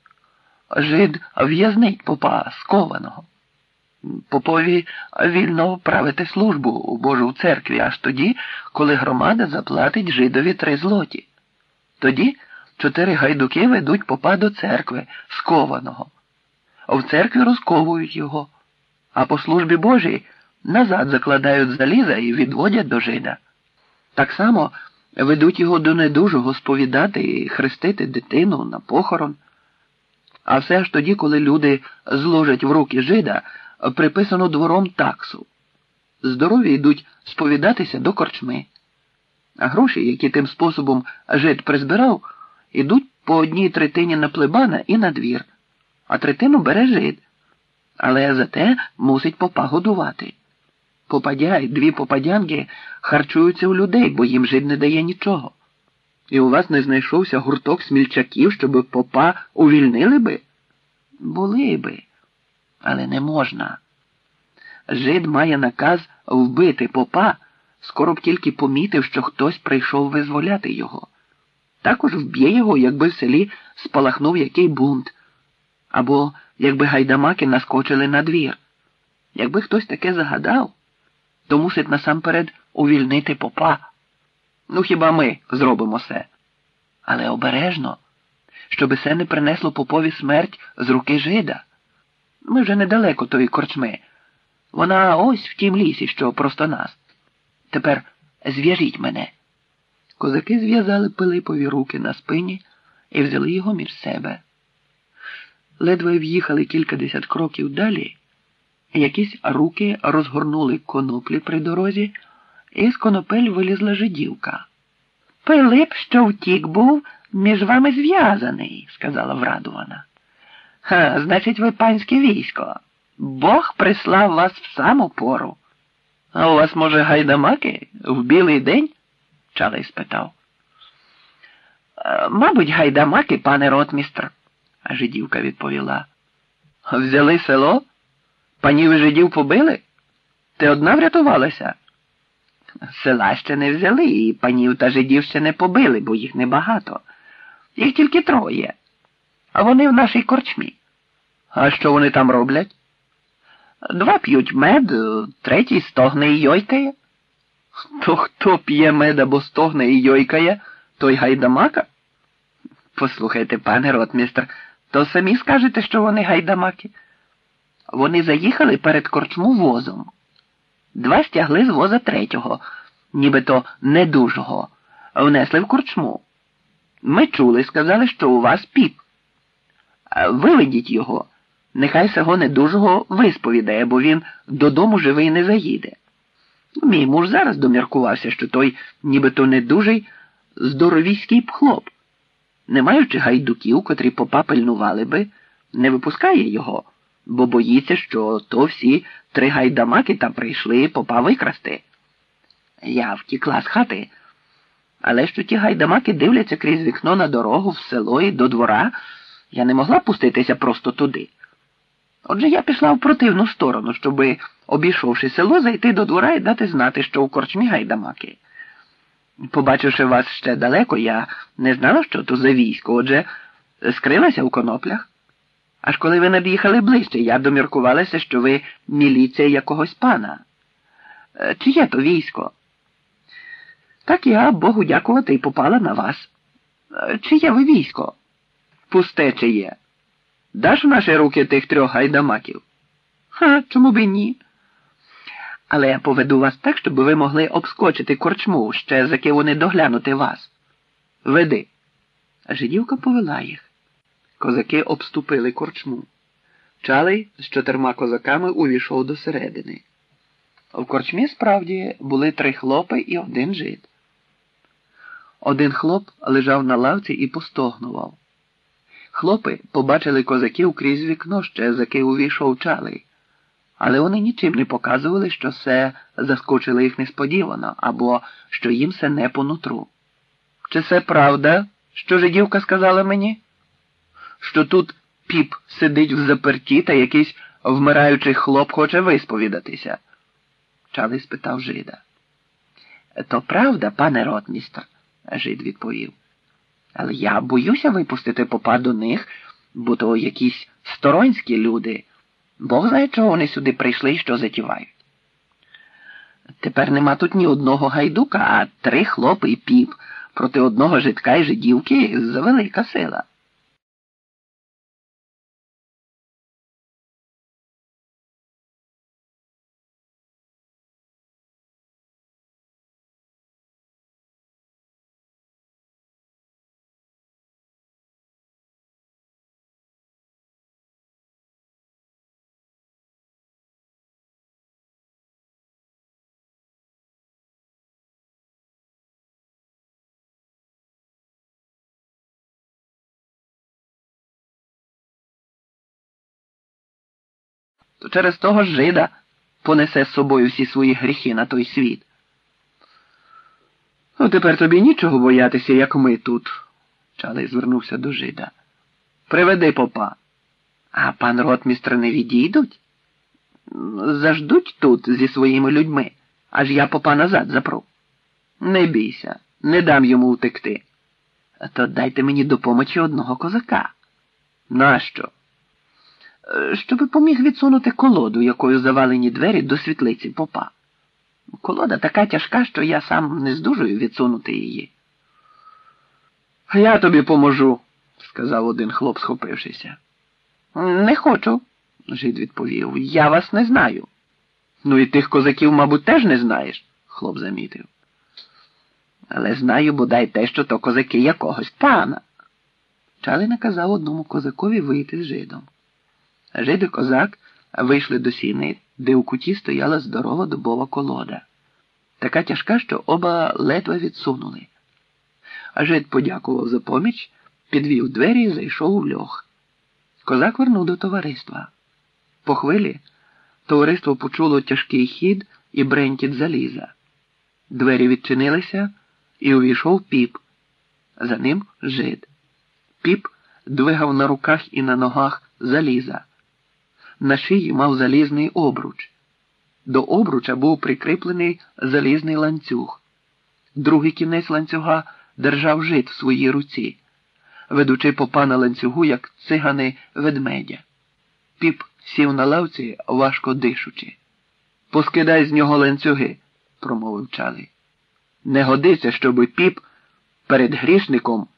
Жид в'язнить попа скованого. Попові вільно правити службу у Божу церкві аж тоді, коли громада заплатить жидові 3 злоті. Тоді 4 гайдуки ведуть попа до церкви скованого. В церкві розковують його, а по службі Божій назад закладають заліза і відводять до жида. Так само ведуть його до недужого сповідати і хрестити дитину на похорон. А все ж тоді, коли люди зложать в руки жида, приписано двором таксу. Здорові йдуть сповідатися до корчми. А гроші, які тим способом жид призбирав, ідуть по 1/3 на плебана і на двір, а третину бере жид. Але зате мусить попа годувати. Попадя й 2 попадянки харчуються у людей, бо їм жид не дає нічого. І у вас не знайшовся гурток смільчаків, щоби попа увільнили би? Були би, але не можна. Жид має наказ вбити попа, скоро б тільки помітив, що хтось прийшов визволяти його. Також вб'є його, якби в селі спалахнув який бунт, або якби гайдамаки наскочили на двір. Якби хтось таке загадав, то мусить насамперед увільнити попа. Ну, хіба ми зробимо це? Але обережно, щоби це не принесло попові смерть з руки жида. Ми вже недалеко тої корчми. Вона ось в тім лісі, що просто нас. Тепер зв'яжіть мене. Козаки зв'язали Пилипові руки на спині і взяли його між себе. Ледве в'їхали кількадесят кроків далі, якісь руки розгорнули коноплі при дорозі, і з конопель вилізла жидівка. «Пилип, що втік був, між вами зв'язаний», – сказала врадувана. «Ха, значить, ви панське військо. Бог прислав вас в саму пору». «А у вас, може, гайдамаки в білий день?» – Чалий спитав. «Мабуть, гайдамаки, пане ротмістр», – жидівка відповіла. «Взяли село? Панів і жидів побили? Ти одна врятувалася?» «Села ще не взяли, і панів та жидів ще не побили, бо їх небагато. Їх тільки 3. А вони в нашій корчмі». «А що вони там роблять?» «2 п'ють мед, 3 стогне і йойкає». «То хто п'є мед або стогне і йойкає, той гайдамака?» Послухайте, пане ротмістр, то самі скажете, що вони гайдамаки. Вони заїхали перед корчму возом. 2 стягли з воза 3-го, нібито недужого, внесли в корчму. Ми чули, сказали, що у вас піп. Виведіть його, нехай сього недужого висповідає, бо він додому живий не заїде. Мій муж зараз доміркувався, що той нібито недужий здоровіський хлоп. Не маючи гайдуків, котрі попа пильнували би, не випускає його, бо боїться, що то всі 3 гайдамаки там прийшли попа викрасти. Я втікла з хати, але що ті гайдамаки дивляться крізь вікно на дорогу, в село і до двора, я не могла пуститися просто туди. Отже, я пішла в противну сторону, щоби, обійшовши село, зайти до двора і дати знати, що у корчмі гайдамаки. Побачивши вас ще далеко, я не знала, що то за військо, отже, скрилася в коноплях. Аж коли ви над'їхали ближче, я доміркувалася, що ви міліція якогось пана. Чиє то військо? Так я, Богу дякувати, і попала на вас. Чиє ви військо? Пусте чиє. Даш в наші руки тих 3 гайдамаків? Чому б і ні? Але я поведу вас так, щоб ви могли обскочити корчму, ще заки вони доглянути вас. Веди. Жидівка повела їх. Козаки обступили корчму. Чалий з 4 козаками увійшов до середини. В корчмі справді були 3 хлопи і 1 жид. Один хлоп лежав на лавці і постогнував. Хлопи побачили козаків крізь вікно, ще заки увійшов Чалий. Але вони нічим не показували, що се заскочили їх несподівано, або що їм се не по нутру. Чи це правда, що жидівка сказала мені? Що тут піп сидить в заперті та якийсь вмираючий хлоп хоче висповідатися? Чалий спитав жида. То правда, пане ротмістр, жид відповів. Але я боюся випустити попа до них, бо то якісь сторонські люди. Бог знає, чого вони сюди прийшли і що затівають. Тепер нема тут ні одного гайдука, а 3 хлопи і піп проти одного жидка і жидівки – завелика сила. То через того ж жида понесе з собою всі свої гріхи на той світ. Ну, тепер тобі нічого боятися, як ми тут. Чалий звернувся до жида. Приведи попа. А пан ротмістр не відійдуть? Заждуть тут зі своїми людьми, аж я попа назад запру. Не бійся, не дам йому втекти. То дайте мені допомочі одного козака. Нащо? Щоби поміг відсунути колоду, якою завалені двері до світлиці попа. Колода така тяжка, що я сам не здужую відсунути її. Я тобі поможу, сказав один хлоп, схопившися. Не хочу, жид відповів, я вас не знаю. Ну і тих козаків, мабуть, теж не знаєш, хлоп замітив. Але знаю, бодай те, що то козаки якогось пана. Чалий наказав одному козакові вийти з жидом. Жид і козак вийшли до сіни, де у куті стояла здорова дубова колода. Така тяжка, що оба ледве відсунули. А жид подякував за поміч, підвів двері і зайшов у льох. Козак вернув до товариства. По хвилі товариство почуло тяжкий хід і бренькіт заліза. Двері відчинилися, і увійшов піп. За ним жид. Піп двигав на руках і на ногах заліза. На шиї мав залізний обруч. До обруча був прикріплений залізний ланцюг. Другий кінець ланцюга держав жид в своїй руці, ведучи попа на ланцюгу, як цигани ведмедя. Піп сів на лавці, важко дишучи. «Поскидай з нього ланцюги», – промовив Чалий. «Не годиться, щоби піп перед грішником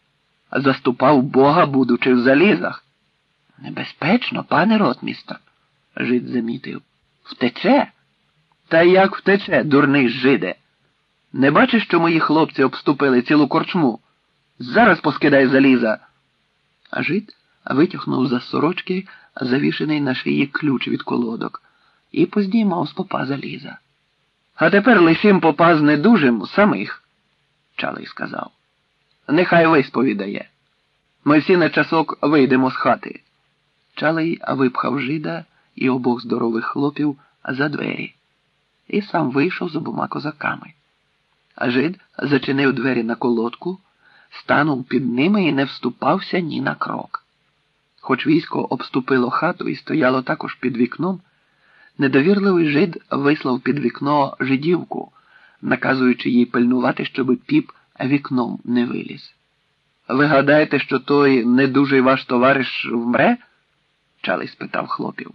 заступав Бога, будучи в залізах. Небезпечно, пане ротмістр, жид замітив. Втече? Та як втече, дурний жиде? Не бачиш, що мої хлопці обступили цілу корчму? Зараз поскидай заліза. А жид витягнув за сорочки завішений на шиї ключ від колодок і поздіймав з попа заліза. А тепер лишим попа з недужим самих, Чалий сказав. Нехай висповідає. Ми всі на часок вийдемо з хати. Чалий випхав жида і обох здорових хлопів за двері і сам вийшов з обома козаками. А жид зачинив двері на колодку, станув під ними і не вступався ні на крок. Хоч військо обступило хату і стояло також під вікном, недовірливий жид вислав під вікно жидівку, наказуючи їй пильнувати, щоби піп вікном не виліз. Ви гадаєте, що той недужий ваш товариш вмре? Чалий спитав хлопів.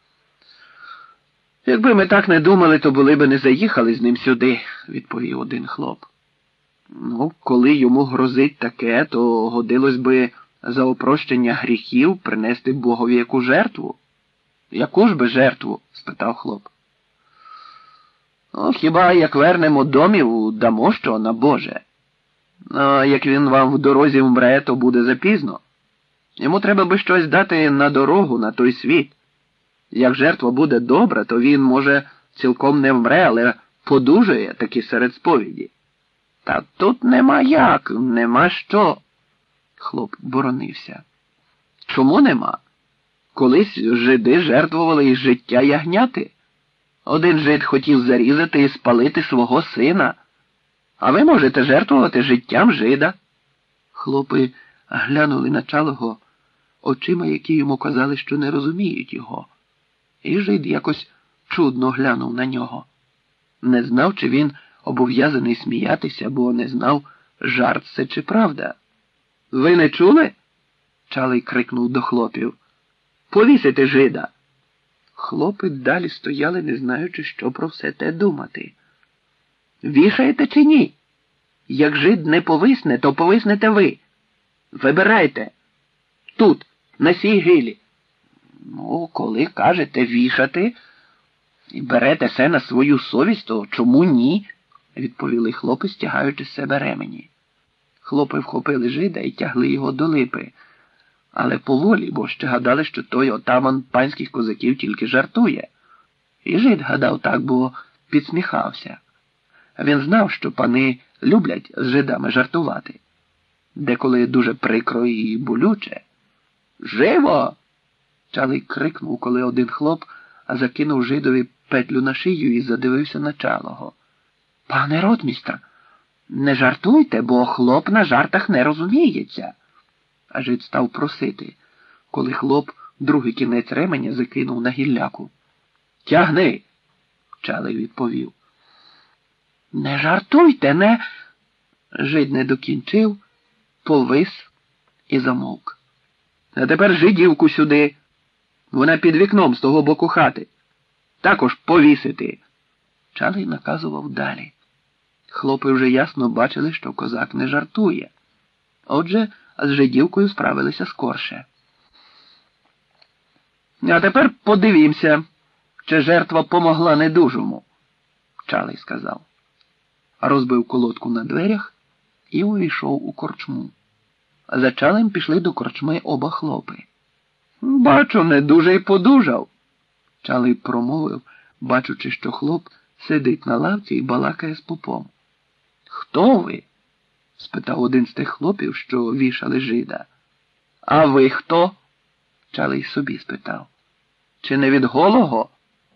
Якби ми так не думали, то були б не заїхали з ним сюди, відповів один хлоп. Ну, коли йому грозить таке, то годилось би за опрощення гріхів принести Богові яку жертву. Яку ж би жертву? Спитав хлоп. Ну, хіба як вернемо домів, дамо що на Боже. А як він вам в дорозі вмре, то буде запізно. Йому треба би щось дати на дорогу, на той світ. Як жертва буде добра, то він, може, цілком не вмре, але подужає таки серед сповіді. Та тут нема як, нема що. Хлоп боронився. Чому нема? Колись жиди жертвували із життя ягняти. Один жид хотів зарізати і спалити свого сина. А ви можете жертвувати життям жида. Хлопи глянули на Чалого очима, які йому казали, що не розуміють його. І жид якось чудно глянув на нього. Не знав, чи він обов'язаний сміятися, бо не знав, жарт це чи правда. Ви не чули? Чалий крикнув до хлопів. Повісити жида. Хлопи далі стояли, не знаючи, що про все те думати. Вішаєте чи ні? Як жид не повисне, то повиснете ви. Вибирайте. Тут, на сій гилі. Ну, коли кажете вішати і берете все на свою совість, то чому ні? Відповіли хлопи, стягаючи з себе ремені. Хлопи вхопили жида і тягли його до липи. Але поволі, бо ще гадали, що той отаман панських козаків тільки жартує. І жид гадав так, бо підсміхався. Він знав, що пани люблять з жидами жартувати. Деколи дуже прикро і болюче. «Живо!» Чалий крикнув, коли один хлоп закинув жидові петлю на шию і задивився на Чалого. «Пане ротмістр, не жартуйте, бо хлоп на жартах не розуміється!» А жид став просити, коли хлоп другий кінець ременя закинув на гілляку. «Тягни!» Чалий відповів. «Не жартуйте, не...» Жид не докінчив, повис і замовк. «А тепер жидівку сюди. Вона під вікном з того боку хати. Також повісити!» Чалий наказував далі. Хлопи вже ясно бачили, що козак не жартує. Отже, з жидівкою справилися скорше. «А тепер подивімося, чи жертва помогла недужому», Чалий сказав. Розбив колодку на дверях і увійшов у корчму. За Чалим пішли до корчми оба хлопи. «Бачу, недужий подужав», Чалий промовив, бачучи, що хлоп сидить на лавці і балакає з попом. «Хто ви?» – спитав один з тих хлопів, що вішали жида. «А ви хто?» – Чалий собі спитав. «Чи не від голого?»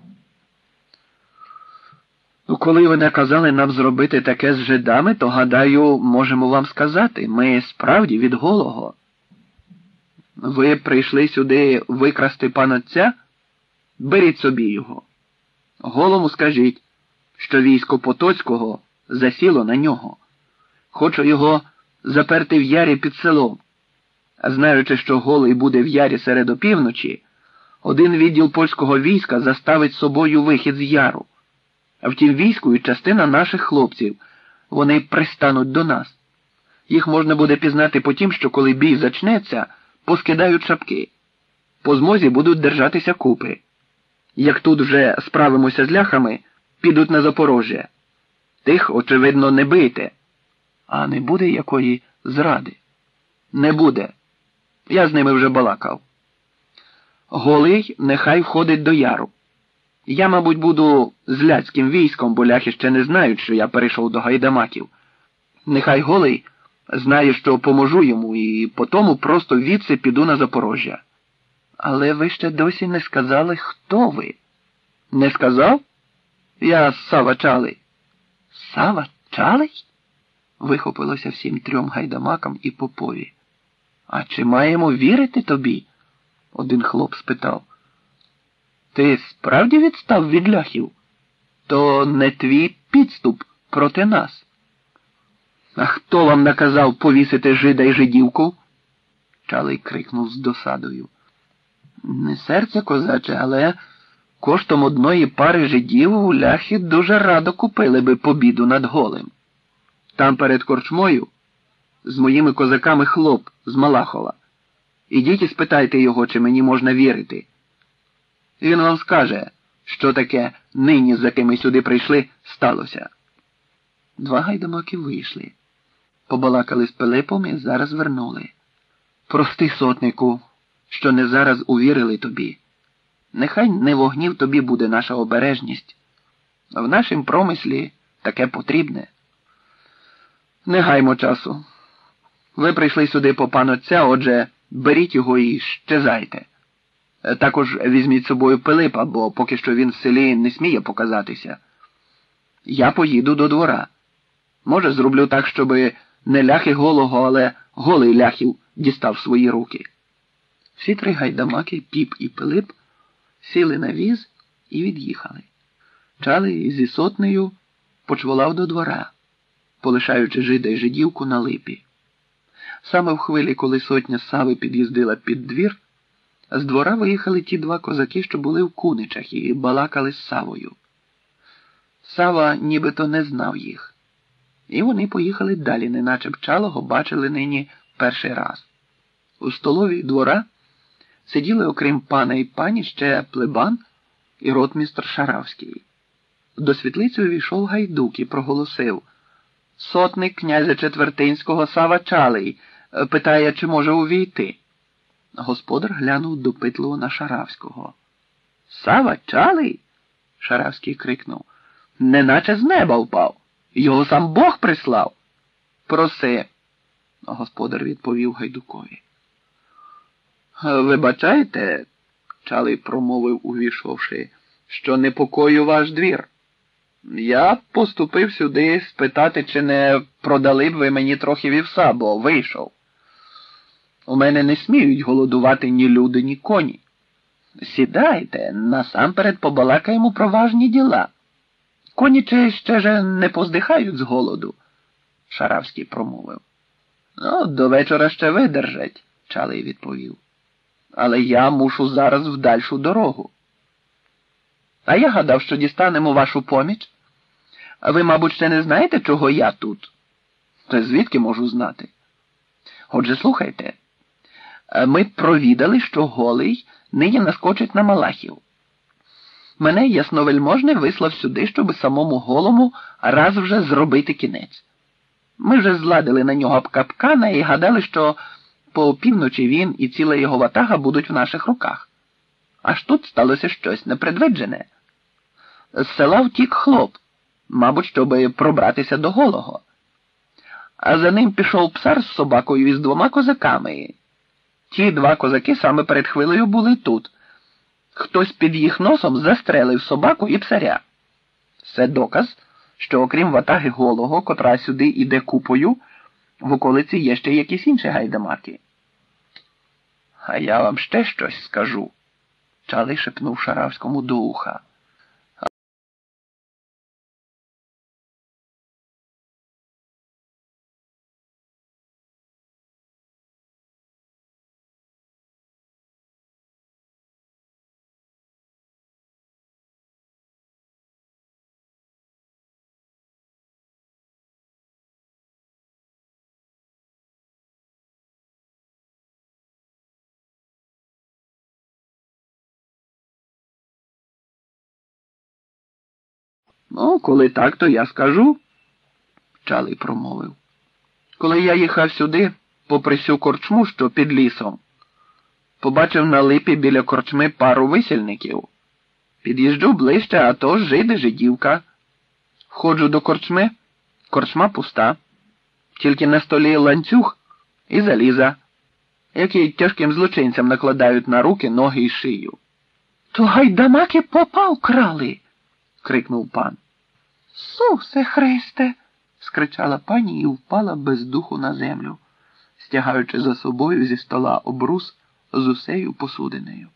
«Коли ви наказали нам зробити таке з жидами, то, гадаю, можемо вам сказати, ми справді від голого. Ви прийшли сюди викрасти панотця? Беріть собі його. Голому скажіть, що військо Потоцького засіло на нього. Хочу його заперти в ярі під селом. А знаючи, що голий буде в ярі серед опівночі, один відділ польського війська заставить собою вихід з яру. А втім війську і частина наших хлопців, вони пристануть до нас. Їх можна буде пізнати по тім, що коли бій зачнеться, поскидають шапки. По змозі будуть держатися купи. Як тут вже справимося з ляхами, підуть на Запорожжя. Тих, очевидно, не бийте. А не буде якої зради? Не буде. Я з ними вже балакав. Голий нехай входить до яру. Я, мабуть, буду з ляцьким військом, бо ляхи ще не знають, що я перейшов до гайдамаків. Нехай Голий знає, що поможу йому, і потому просто відси піду на Запорожжя. Але ви ще досі не сказали, хто ви. Не сказав? Я Сава Чалий. Сава Чалий? Вихопилося всім трьом гайдамакам і попові. А чи маємо вірити тобі? Один хлоп спитав. Ти справді відстав від ляхів? То не твій підступ проти нас. А хто вам наказав повісити жида й жидівку? Чалий крикнув з досадою. Не серце, козаче, але коштом одної пари жидів ляхи дуже радо купили би побіду над Голим. Там перед корчмою з моїми козаками хлоп з Малахова. Ідіть і спитайте його, чи мені можна вірити. Він вам скаже, що таке нині, за ким ми сюди прийшли, сталося. Два гайдамаки вийшли. Побалакали з Пилипом і зараз вернули. Прости, сотнику, що не зараз увірили тобі. Нехай не вогнів тобі буде наша обережність. В нашім промислі таке потрібне. Не гаймо часу. Ви прийшли сюди по пан отця, отже, беріть його і щезайте. Також візьміть з собою Пилипа, бо поки що він в селі не сміє показатися. Я поїду до двора. Може, зроблю так, щоби не ляхи голого, але голий ляхів дістав свої руки. Всі три гайдамаки, Піп і Пилип, сіли на віз і від'їхали. Чалий зі сотнею почволав до двора, полишаючи жида й жидівку на липі. Саме в хвилі, коли сотня Сави під'їздила під двір, з двора виїхали ті два козаки, що були в куничах, і балакали з Савою. Сава нібито не знав їх. І вони поїхали далі, неначе б Чалого бачили нині перший раз. У столовій двора сиділи, окрім пана і пані, ще плебан і ротмістр Шаравський. До світлиці увійшов гайдук і проголосив: «Сотник князя Четвертинського Сава Чалий питає, чи може увійти». Господар глянув допитливо на Шаравського. «Сава Чалий?» – Шаравський крикнув. «Неначе з неба впав. Його сам Бог прислав». «Проси», – господар відповів гайдукові. «Вибачайте», – Чалий промовив, увійшовши, – «що непокою ваш двір. Я поступив сюди спитати, чи не продали б ви мені трохи вівса, бо вийшов. У мене не сміють голодувати ні люди, ні коні. Сідайте, насамперед побалакаємо про важні діла. Коні чи ще ж не поздихають з голоду?» Шаравський промовив. «Ну, до вечора ще видержать», – Чалий відповів. «Але я мушу зараз в дальшу дорогу». «А я гадав, що дістанемо вашу поміч. А ви, мабуть, ще не знаєте, чого я тут?» «Та звідки можу знати?» «Отже, слухайте. Ми провідали, що Голий нині наскочить на Малахів. Мене ясновельможний вислав сюди, щоб самому Голому раз вже зробити кінець. Ми вже зладили на нього капкана і гадали, що по півночі він і ціла його ватага будуть в наших руках. Аж тут сталося щось непредвиджене. З села втік хлоп, мабуть, щоб пробратися до Голого. А за ним пішов псар з собакою і з двома козаками. Ті два козаки саме перед хвилею були тут. Хтось під їх носом застрелив собаку і псаря. Це доказ, що окрім ватаги Голого, котра сюди іде купою, в околиці є ще якісь інші гайдамаки. А я вам ще щось скажу, Чалий шепнув Шаравському до уха. Ну, коли так, то я скажу, Чалий промовив. Коли я їхав сюди, попри сю корчму, що під лісом, побачив на липі біля корчми пару висільників. Під'їжджу ближче, а то жидівка. Входжу до корчми, корчма пуста. Тільки на столі ланцюг і заліза, які тяжким злочинцям накладають на руки, ноги і шию. То гайдамаки попа вкрали, крикнув пан. Сусе Христе, скричала пані і впала без духу на землю, стягаючи за собою зі стола обрус з усею посудиною.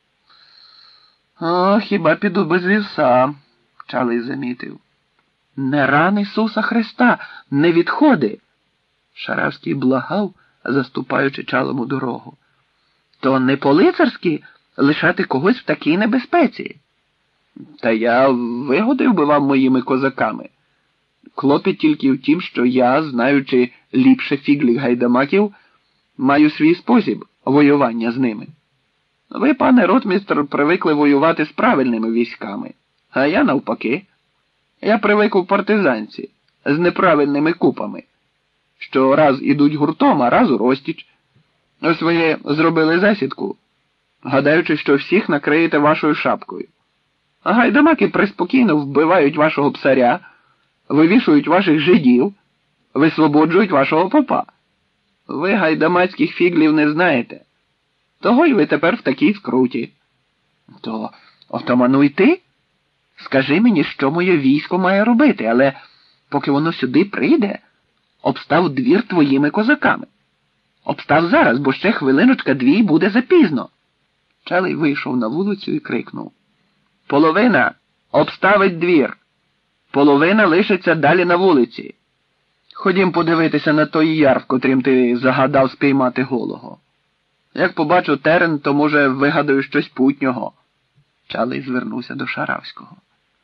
О, хіба піду без вівса, Чалий замітив. Не ран Ісуса Христа, не відходи. Шаравський благав, заступаючи Чалому дорогу. То не по-лицарськи лишати когось в такій небезпеці. Та я вигодив би вам моїми козаками. Клопіт тільки в тім, що я, знаючи ліпше фіглів гайдамаків, маю свій спосіб воювання з ними. Ви, пане ротмістр, привикли воювати з правильними військами, а я навпаки. Я привик у партизанці з неправильними купами, що раз ідуть гуртом, а раз у розтіч. Ось ви зробили засідку, гадаючи, що всіх накриєте вашою шапкою. А гайдамаки приспокійно вбивають вашого псаря, вивішують ваших жидів, висвободжують вашого попа. Ви гайдамацьких фіглів не знаєте. Того й ви тепер в такій скруті. То отамануй ти? Скажи мені, що моє військо має робити, але поки воно сюди прийде, обстав двір твоїми козаками. Обстав зараз, бо ще хвилиночка-дві й буде запізно. Чалий вийшов на вулицю і крикнув. Половина обставить двір. Половина лишиться далі на вулиці. Ходім подивитися на той яр, в котрім ти загадав спіймати голого. Як побачу терен, то, може, вигадаю щось путнього. Чалий звернувся до Шаравського.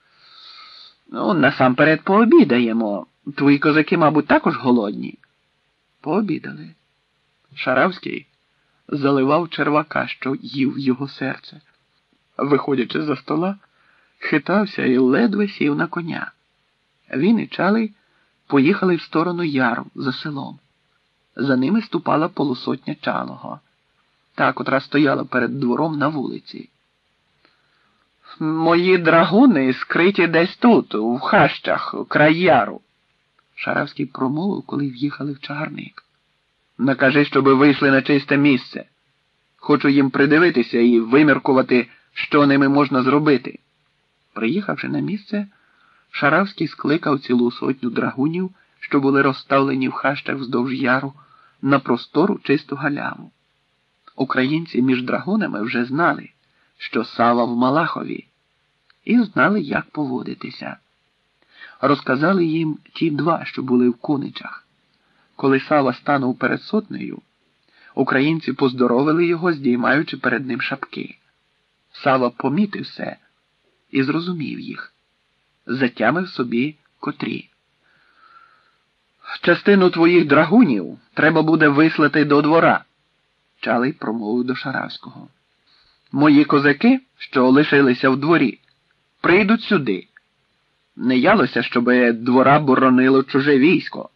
Ну, насамперед пообідаємо. Твої козаки, мабуть, також голодні. Пообідали. Шаравський заливав червака, що їв його серце. Виходячи за стола, хитався і ледве сів на коня. Він і Чалий поїхали в сторону яру за селом. За ними ступала полусотня Чалого, та, котра стояла перед двором на вулиці. Мої драгуни скриті десь тут, в хащах, край яру. Шаравський промовив, коли в'їхали в чагарник. Накажи, щоби вийшли на чисте місце. Хочу їм придивитися і виміркувати, що ними можна зробити. Приїхавши на місце, Шаравський скликав цілу сотню драгунів, що були розставлені в хащах вздовж яру, на простору чисту галяву. Українці між драгунами вже знали, що Сава в Малахові, і знали, як поводитися. Розказали їм ті два, що були в Куничах. Коли Сава станув перед сотнею, українці поздоровили його, здіймаючи перед ним шапки. Сава помітив все і зрозумів їх. Затямив собі котрі. Частину твоїх драгунів треба буде вислати до двора, Чалий промовив до Шаравського. Мої козаки, що лишилися в дворі, прийдуть сюди. Не ялося, щоби двора боронило чуже військо.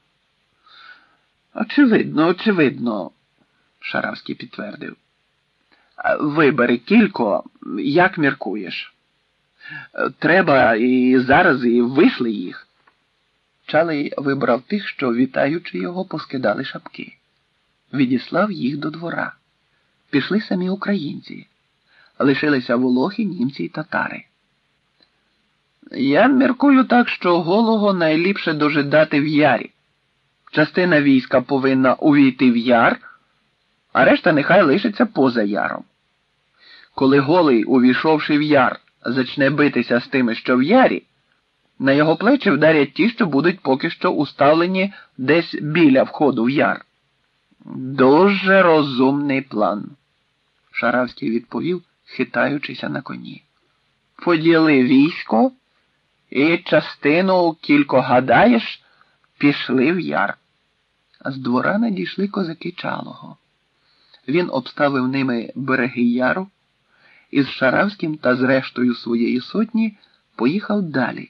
Очевидно, Шаравський підтвердив. Вибери кілько, як міркуєш. Треба і зараз і вишли їх. Чалий вибрав тих, що, вітаючи його, поскидали шапки. Відіслав їх до двора. Пішли самі українці. Лишилися волохи, німці й татари. Я міркую так, що голого найліпше дожидати в ярі. Частина війська повинна увійти в яр, а решта нехай лишиться поза яром. Коли голий, увійшовши в яр, зачне битися з тими, що в ярі, на його плечі вдарять ті, що будуть поки що уставлені десь біля входу в яр. Дуже розумний план, Шаравський відповів, хитаючися на коні. Поділи військо і частину, кілько гадаєш, пішли в яр. З двора надійшли козаки Чалого. Він обставив ними береги яру і з Шаравським та з рештою своєї сотні поїхав далі,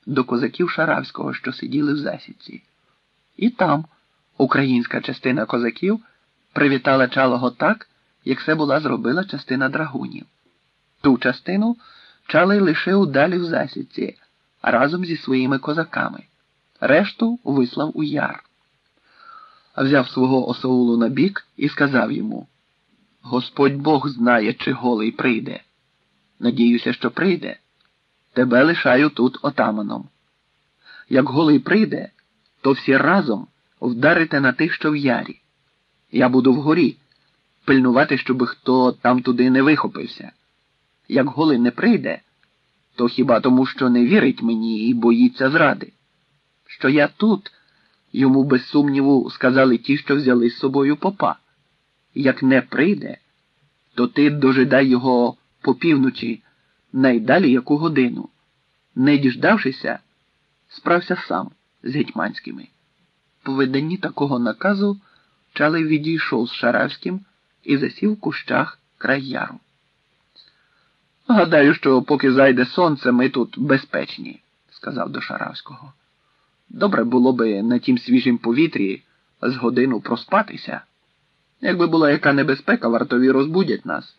до козаків Шаравського, що сиділи в засідці. І там українська частина козаків привітала Чалого так, як це була зробила частина драгунів. Ту частину Чалий лишив далі в засідці, разом зі своїми козаками. Решту вислав у яр. Взяв свого осаулу на бік і сказав йому: «Господь Бог знає, чи Голий прийде. Надіюся, що прийде. Тебе лишаю тут отаманом. Як Голий прийде, то всі разом вдарите на тих, що в ярі. Я буду вгорі, пильнувати, щоб хто там туди не вихопився. Як Голий не прийде, то хіба тому, що не вірить мені і боїться зради. Що я тут, йому без сумніву сказали ті, що взяли з собою попа. Як не прийде, то ти дожидай його по півночі, найдалі яку годину. Не діждавшися, справся сам з гетьманськими». По виданні такого наказу Чалий відійшов з Шаравським і засів в кущах край яру. «Гадаю, що поки зайде сонце, ми тут безпечні», – сказав до Шаравського. «Добре було би на тім свіжім повітрі з годину проспатися. Якби була яка небезпека, вартові розбудять нас».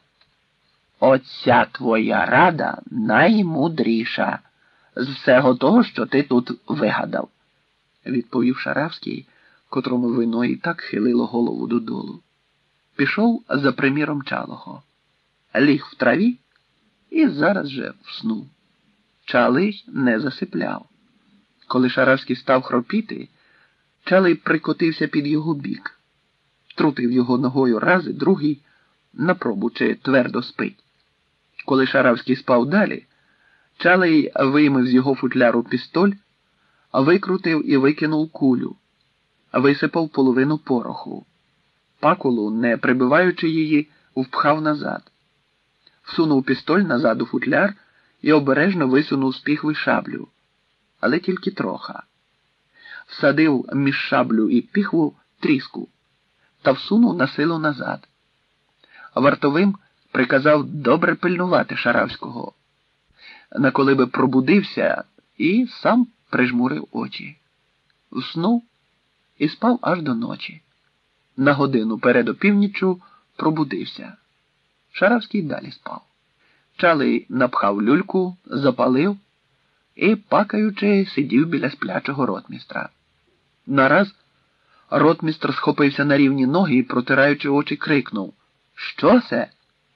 «Оця твоя рада наймудріша з всього того, що ти тут вигадав», – відповів Шаравський, котрому вино і так хилило голову додолу. Пішов за приміром Чалого, ліг в траві і зараз же вснув. Чалий не засипляв. Коли Шаравський став хропіти, Чалий прикотився під його бік, трутив його ногою раз і другий, на пробу, чи твердо спить. Коли Шаравський спав далі, Чалий виймив з його футляру пістоль, викрутив і викинув кулю, висипав половину пороху. Пакулу, не прибиваючи її, впхав назад. Всунув пістоль назад у футляр і обережно висунув з піхви шаблю, але тільки троха. Всадив між шаблю і піхву тріску та всунув на силу назад. Вартовим приказав добре пильнувати Шаравського, на коли би пробудився, і сам прижмурив очі. Вснув і спав аж до ночі. На годину перед опівніччю пробудився. Шаравський далі спав. Чалий напхав люльку, запалив і, пакаючи, сидів біля сплячого ротмістра. Нараз ротмістр схопився на рівні ноги і, протираючи очі, крикнув: «Що це?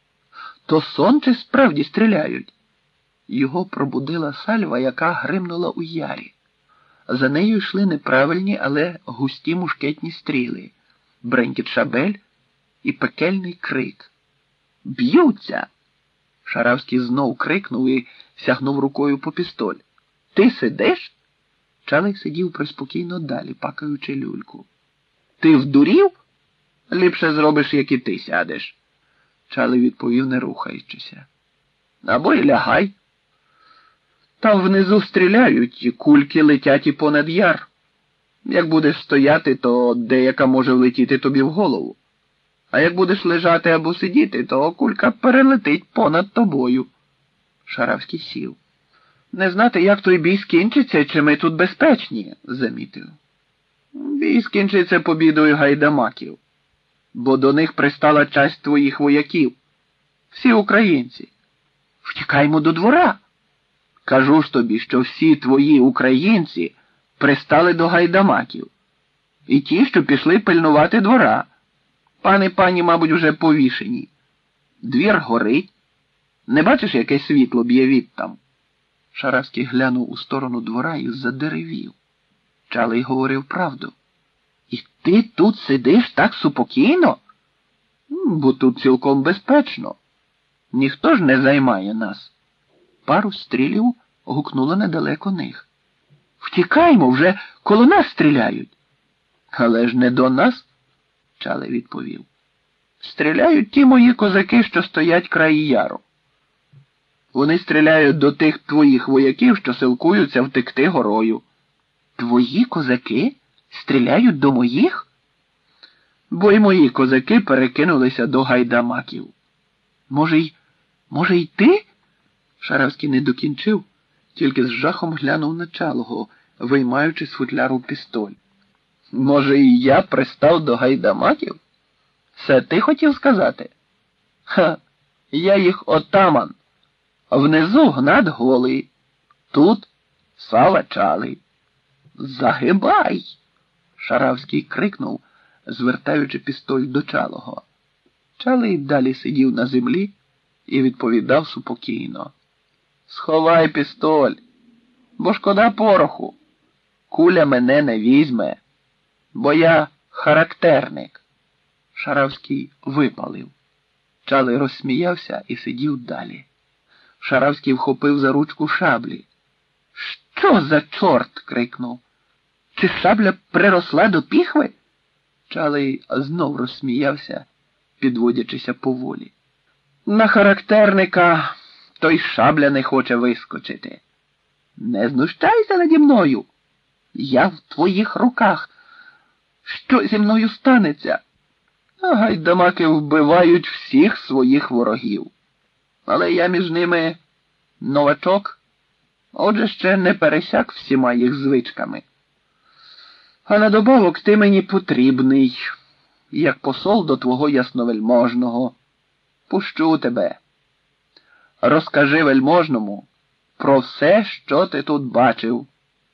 То сон чи справді стріляють?» Його пробудила сальва, яка гримнула у ярі. За нею йшли неправильні, але густі мушкетні стріли, бренькіт шабель і пекельний крик. «Б'ються!» Шаравський знов крикнув і сягнув рукою по пістоль. «Ти сидиш?» Чалий сидів приспокійно далі, пакаючи люльку. «Ти вдурів? Ліпше зробиш, як і ти сядеш», Чалий відповів, не рухаючися. «Або й лягай. Там внизу стріляють, і кульки летять і понад яр. Як будеш стояти, то деяка може влетіти тобі в голову. А як будеш лежати або сидіти, то кулька перелетить понад тобою». Шаравський сів. «Не знати, як той бій скінчиться, чи ми тут безпечні», замітив. «Бій скінчиться побідою гайдамаків, бо до них пристала часть твоїх вояків. Всі українці. Втікаймо до двора. Кажу ж тобі, що всі твої українці пристали до гайдамаків. І ті, що пішли пильнувати двора. Пані, мабуть, вже повішені. Двір горить. Не бачиш, яке світло б'є відтам?» Шаравський глянув у сторону двора і задеревів. Чалий говорив правду. «І ти тут сидиш так супокійно? Бо тут цілком безпечно. Ніхто ж не займає нас». Пару стрілів гукнуло недалеко них. «Втікаймо, вже коло нас стріляють». «Але ж не до нас», Чалий відповів. «Стріляють ті мої козаки, що стоять край яру. Вони стріляють до тих твоїх вояків, що силкуються втекти горою». «Твої козаки стріляють до моїх?» «Бо й мої козаки перекинулися до гайдамаків». Може, й ти?» Шаравський не докінчив тільки з жахом глянув на Чалого, виймаючи з футляру пістоль. Може, і я пристав до гайдамаків? Це ти хотів сказати? Ха, я їх отаман. Внизу Гнат Голий, тут Сава Чалий. Загибай! Шаравський крикнув, звертаючи пістоль до Чалого. Чалий далі сидів на землі і відповідав супокійно. Сховай пістоль, бо шкода пороху. Куля мене не візьме, бо я характерник. Шаравський випалив. Чалий розсміявся і сидів далі. Шаравський вхопив за ручку шаблі. Що за чорт? Крикнув. Чи шабля приросла до піхви? Чалий знов розсміявся, підводячися поволі. На характерника той шабля не хоче вискочити. Не знущайся наді мною. Я в твоїх руках. Що зі мною станеться? А гайдамаки вбивають всіх своїх ворогів. Але я між ними новачок, отже ще не пересяк всіма їх звичками. А на добавок ти мені потрібний, як посол до твого ясновельможного. Пущу тебе. Розкажи вельможному про все, що ти тут бачив.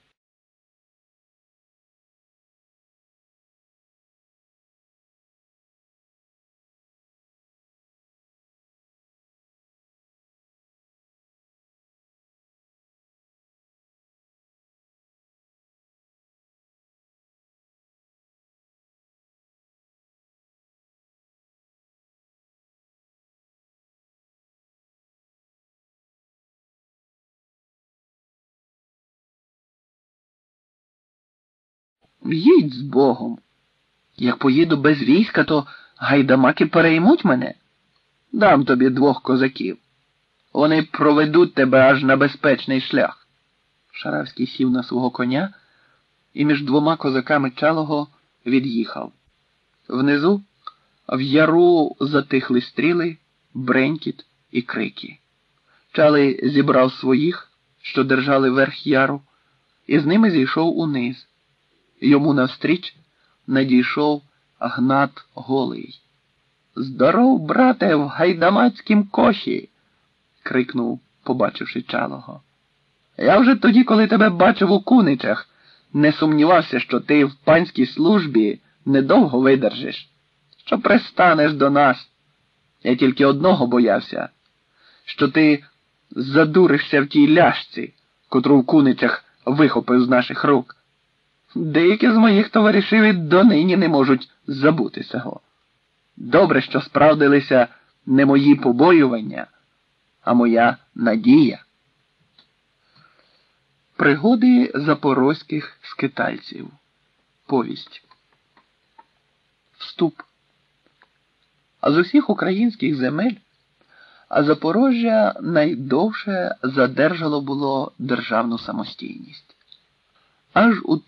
Їдь з Богом. Як поїду без війська, то гайдамаки переймуть мене. Дам тобі 2 козаків. Вони проведуть тебе аж на безпечний шлях. Шаравський сів на свого коня і між 2 козаками Чалого від'їхав. Внизу в яру затихли стріли, бренькіт і крики. Чалий зібрав своїх, що держали верх яру, і з ними зійшов униз. Йому навстріч надійшов Гнат Голий. «Здоров, брате, в гайдамацькім коші!» – крикнув, побачивши Чалого. «Я вже тоді, коли тебе бачив у Куничах, не сумнівався, що ти в панській службі недовго видержиш, що пристанеш до нас. Я тільки одного боявся, що ти задуришся в тій ляшці, котру в Куничах вихопив з наших рук. Деякі з моїх товаришів і донині не можуть забути цього. Добре, що справдилися не мої побоювання, а моя надія». Пригоди запорозьких скитальців. Повість. Вступ. А з усіх українських земель Запорожжя найдовше задержало було державну самостійність. Аж у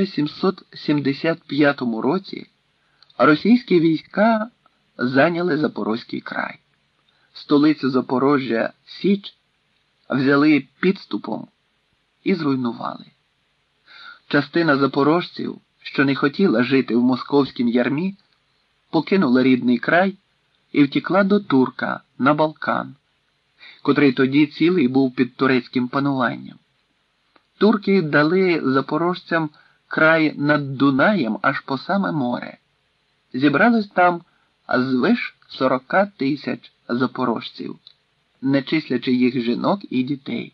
1775 році російські війська зайняли Запорозький край. Столицю Запорожжя Січ взяли підступом і зруйнували. Частина запорожців, що не хотіла жити в московськім ярмі, покинула рідний край і втекла до Турка на Балкан, котрий тоді цілий був під турецьким пануванням. Турки дали запорожцям край над Дунаєм аж по саме море. Зібралось там звиш 40 000 запорожців, не числячи їх жінок і дітей.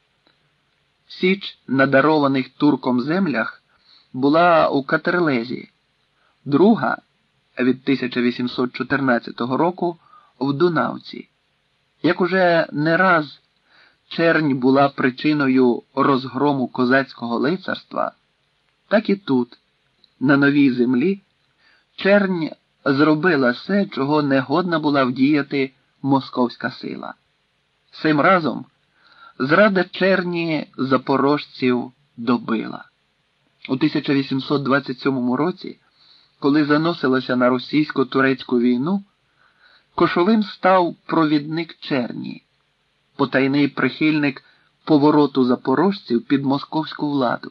Січ на дарованих турком землях була у Катерлезі, друга від 1814 року в Дунавці. Як уже не раз чернь була причиною розгрому козацького лицарства, так і тут, на новій землі, чернь зробила все, чого не годна була вдіяти московська сила. Цим разом зрада черні запорожців добила. У 1827 році, коли заносилося на російсько-турецьку війну, Кошовим став провідник черні, потайний прихильник повороту запорожців під московську владу.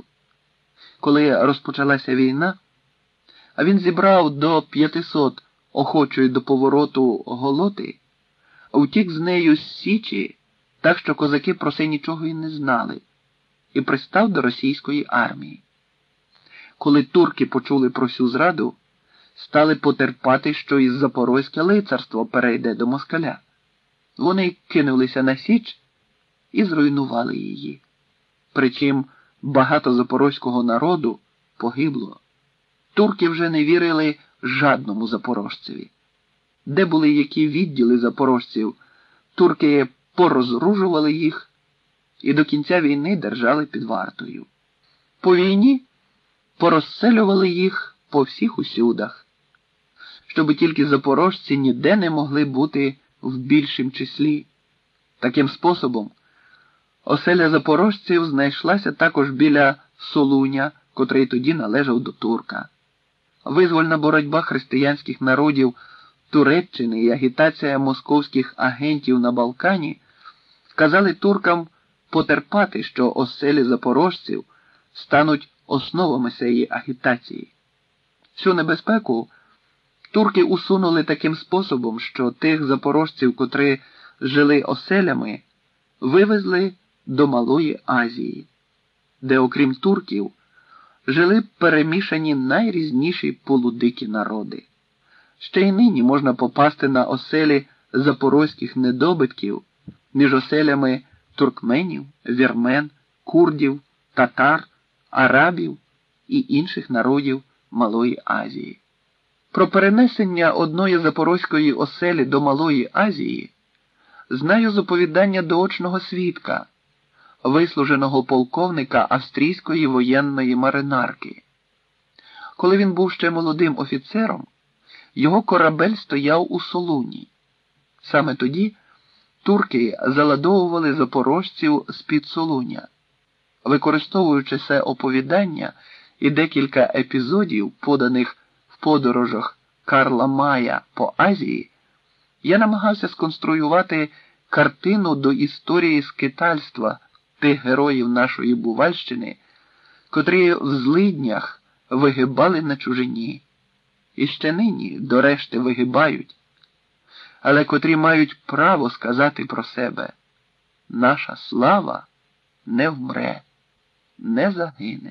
Коли розпочалася війна, а він зібрав до 500 охочої до повороту голоти, утік з нею з Січі, так що козаки про це нічого й не знали, і пристав до російської армії. Коли турки почули про всю зраду, стали потерпати, що із Запорозьке лицарство перейде до москаля. Вони кинулися на Січ і зруйнували її. Причим багато запорозького народу погибло. Турки вже не вірили жадному запорожцеві. Де були які відділи запорожців, турки порозружували їх і до кінця війни держали під вартою. По війні порозселювали їх по всіх усюдах, щоби тільки запорожці ніде не могли бути в більшім числі. Таким способом, оселя запорожців знайшлася також біля Солуня, котрий тоді належав до Турка. Визвольна боротьба християнських народів Туреччини і агітація московських агентів на Балкані сказали туркам потерпати, що оселі запорожців стануть основами цієї агітації. Цю небезпеку турки усунули таким способом, що тих запорожців, котрі жили оселями, вивезли до Малої Азії, де, окрім турків, жили перемішані найрізніші полудикі народи. Ще й нині можна попасти на оселі запорозьких недобитків між оселями туркменів, вірмен, курдів, татар, арабів і інших народів Малої Азії. Про перенесення одної запорозької оселі до Малої Азії знаю з оповідання доочного свідка, вислуженого полковника австрійської воєнної маринарки. Коли він був ще молодим офіцером, його корабель стояв у Солуні. Саме тоді турки заладовували запорожців з-під Солуня. Використовуючи це оповідання і декілька епізодів, поданих в подорожах Карла Мая по Азії, я намагався сконструювати картину до історії скитальства тих героїв нашої Бувальщини, котрі в злиднях вигибали на чужині, і ще нині до решти вигибають, але котрі мають право сказати про себе: наша слава не вмре, не загине.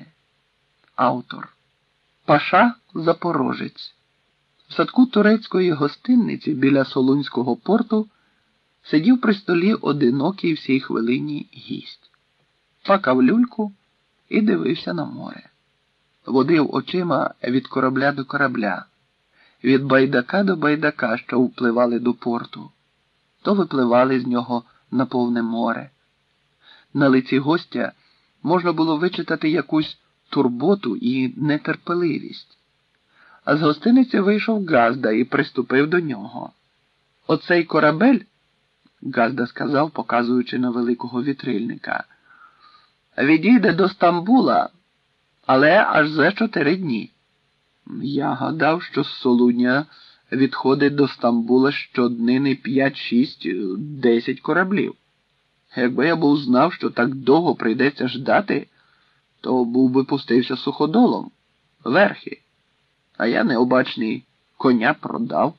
Автор. Паша Запорожець. В садку турецької гостинниці біля Солунського порту сидів при столі одинокий в цій хвилині гість. Плакав люльку і дивився на море. Водив очима від корабля до корабля, від байдака до байдака, що впливали до порту, то випливали з нього на повне море. На лиці гостя можна було вичитати якусь турботу і нетерпеливість. А з гостиниці вийшов Газда і приступив до нього. «Оцей корабель, – Газда сказав, показуючи на великого вітрильника, – відійде до Стамбула, але аж за 4 дні. Я гадав, що з Солуня відходить до Стамбула щоднини 5, 6, 10 кораблів. Якби я був знав, що так довго прийдеться ждати, то був би пустився суходолом, верхи. А я необачний коня продав.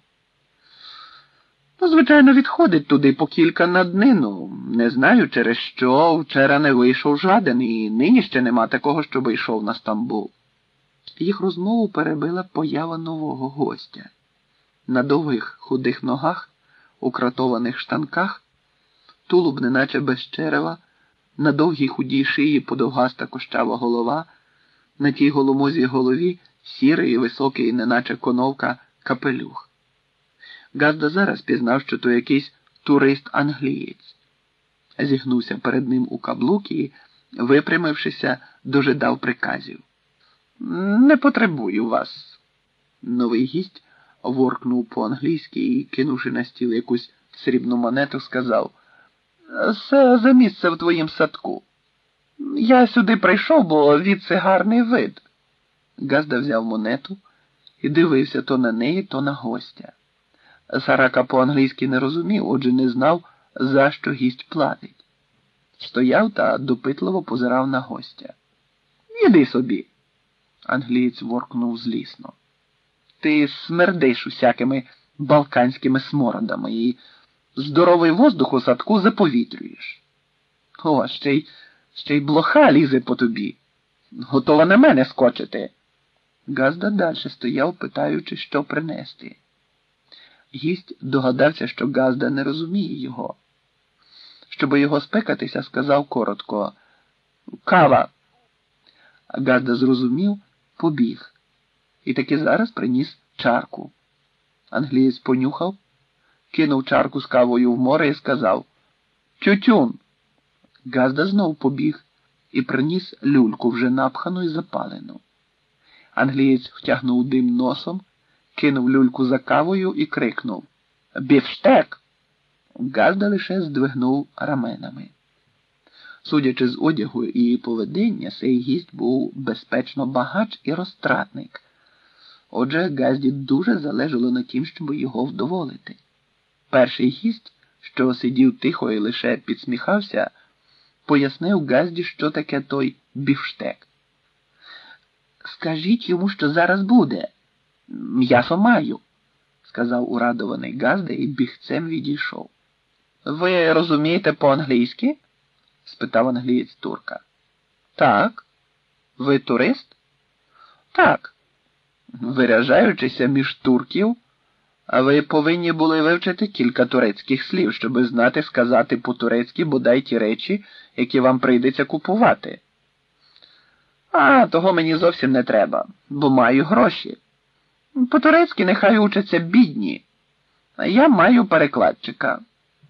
Ну, звичайно, відходить туди по кілька на днину. Не знаю, через що вчора не вийшов жаден, і нині ще нема такого, щоб йшов на Стамбул». Їх розмову перебила поява нового гостя. На довгих худих ногах, у кратованих штанках, тулуб неначе без черева, на довгій худій шиї подовгаста кощава голова, на тій голомозій голові сірий і високий, неначе коновка, капелюх. Газда зараз пізнав, що то якийсь турист-англієць. Зігнувся перед ним у каблук і, випрямившися, дожидав приказів. «Не потребую вас». Новий гість воркнув по-англійськи і, кинувши на стіл якусь срібну монету, сказав: «Це за місце в твоїм садку. Я сюди прийшов, бо звідси гарний вид». Газда взяв монету і дивився то на неї, то на гостя. Сарака по-англійськи не розумів, отже не знав, за що гість платить. стояв та допитливо позирав на гостя. «Іди собі!» Англієць воркнув злісно. «Ти смердиш усякими балканськими смородами і здоровий воздух у садку заповітрюєш. О, ще й блоха лізе по тобі. Готова на мене скочити!» Газда далі стояв, питаючи, що принести. Гість догадався, що Газда не розуміє його. Щоби його спекатися, сказав коротко: «Кава!» А Газда зрозумів, побіг. І таки зараз приніс чарку. Англієць понюхав, кинув чарку з кавою в море і сказав: «Тютюн!» Газда знов побіг і приніс люльку, вже напхану і запалену. Англієць втягнув дим носом, кинув люльку за кавою і крикнув: «Біфштек!» Газда лише здвигнув раменами. Судячи з одягу і поведіння, цей гість був безпечно багач і розтратник. Отже, Газді дуже залежало на тім, щоб його вдоволити. Перший гість, що сидів тихо і лише підсміхався, пояснив Газді, що таке той біфштек. «Скажіть йому, що зараз буде. М'ясо маю», – сказав урадований Газда і бігцем відійшов. «Ви розумієте по-англійськи?» – спитав англієць турка. «Так. Ви турист?» «Так. Виряджаючися між турків, а ви повинні були вивчити кілька турецьких слів, щоби знати сказати по-турецьки бодай ті речі, які вам прийдеться купувати». «А, того мені зовсім не треба, бо маю гроші. По-турецьки нехай учаться бідні, а я маю перекладчика.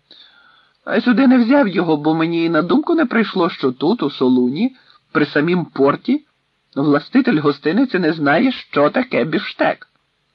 А сюди не взяв його, бо мені і на думку не прийшло, що тут, у Солуні, при самім порті, властитель гостиниці не знає, що таке біфштек.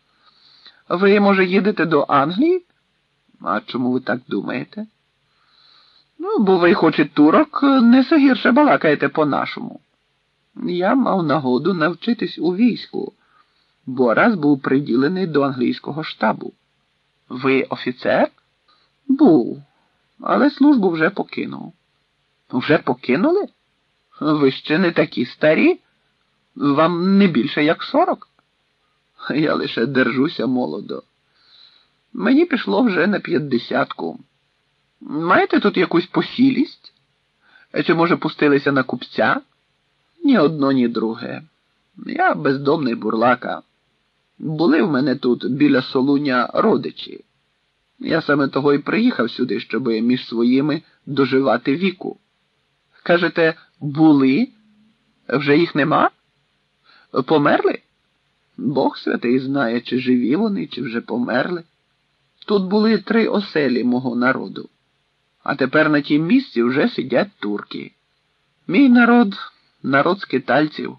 Ви, може, їдете до Англії? А чому ви так думаєте? Ну, бо ви, хоч і турок, не все гірше балакаєте по-нашому. Я мав нагоду навчитись у війську, бо раз був приділений до англійського штабу. Ви офіцер? Був, але службу вже покинув. Вже покинули? Ви ще не такі старі? Вам не більше як 40? Я лише держуся молодо. Мені пішло вже на 50-ку. Маєте тут якусь посілість? Чи, може, пустилися на купця? Ні одно, ні друге. Я бездомний бурлака. Були в мене тут біля Солуня родичі. Я саме того і приїхав сюди, щоб між своїми доживати віку. Кажете, були? Вже їх нема? Померли? Бог святий знає, чи живі вони, чи вже померли. Тут були 3 оселі мого народу. А тепер на тім місці вже сидять турки. Мій народ – народ скитальців.